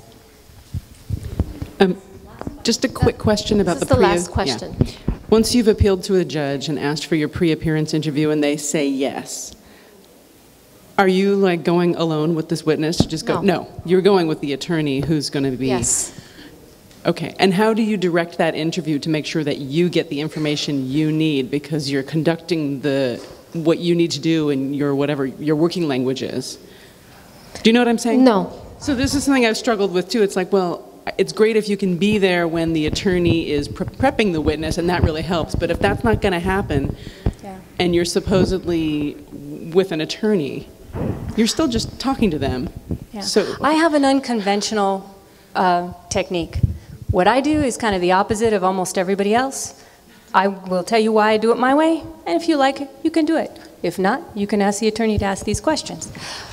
Um, just a quick question about This the is the pre- last question. Yeah. Once you've appealed to a judge and asked for your pre-appearance interview and they say yes, are you like going alone with this witness to just go? No. No, you're going with the attorney who's going to be. Yes. Okay, and how do you direct that interview to make sure that you get the information you need, because you're conducting the what you need to do in your whatever your working language is? Do you know what I'm saying? No. So this is something I've struggled with too. It's like, well, it's great if you can be there when the attorney is pre prepping the witness, and that really helps. But if that's not going to happen, Yeah. and you're supposedly with an attorney, you're still just talking to them. Yeah. So I have an unconventional uh, technique. What I do is kind of the opposite of almost everybody else. I will tell you why I do it my way, and if you like it, you can do it. If not, you can ask the attorney to ask these questions.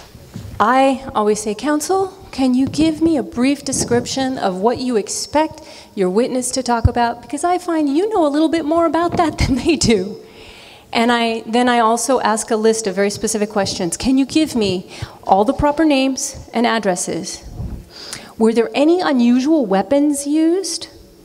I always say, counsel, can you give me a brief description of what you expect your witness to talk about? Because I find you know a little bit more about that than they do. And I, then I also ask a list of very specific questions. Can you give me all the proper names and addresses? Were there any unusual weapons used?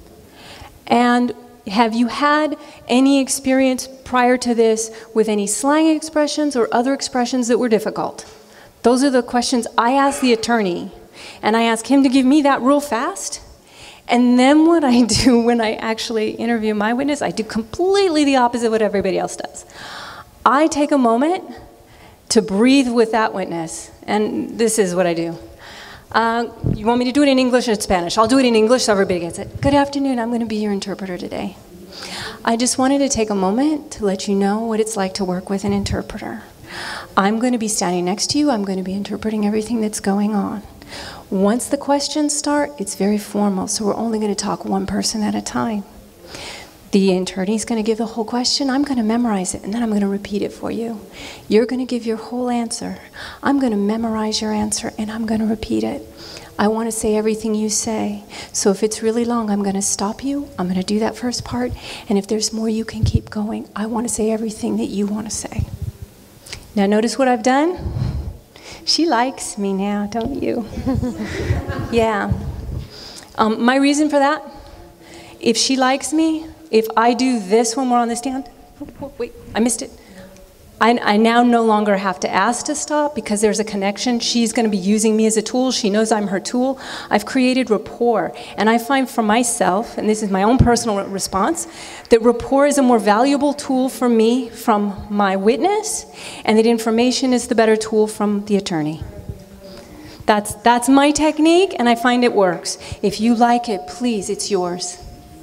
And have you had any experience prior to this with any slang expressions or other expressions that were difficult? Those are the questions I ask the attorney, and I ask him to give me that real fast. And then what I do when I actually interview my witness, I do completely the opposite of what everybody else does. I take a moment to breathe with that witness, and this is what I do. Uh, you want me to do it in English or in Spanish? I'll do it in English so everybody gets it. Good afternoon, I'm going to be your interpreter today. I just wanted to take a moment to let you know what it's like to work with an interpreter. I'm going to be standing next to you. I'm going to be interpreting everything that's going on. Once the questions start, it's very formal, so we're only going to talk one person at a time. The attorney's going to give the whole question. I'm going to memorize it, and then I'm going to repeat it for you. You're going to give your whole answer. I'm going to memorize your answer, and I'm going to repeat it. I want to say everything you say. So if it's really long, I'm going to stop you. I'm going to do that first part, and if there's more, you can keep going. I want to say everything that you want to say. Now notice what I've done? She likes me now, don't you? Yeah. Um, my reason for that, if she likes me, if I do this when we're on the stand, oh, wait, I missed it. I, I now no longer have to ask to stop because there's a connection. She's going to be using me as a tool. She knows I'm her tool. I've created rapport. And I find for myself, and this is my own personal response, that rapport is a more valuable tool for me from my witness, and that information is the better tool from the attorney. That's, that's my technique, and I find it works. If you like it, please, it's yours.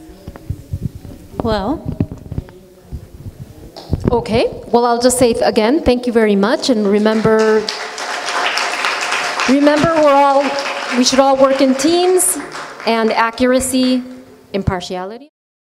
Well, okay. Well, I'll just say again, thank you very much, and remember, remember, we're all, we should all work in teams, and accuracy, impartiality.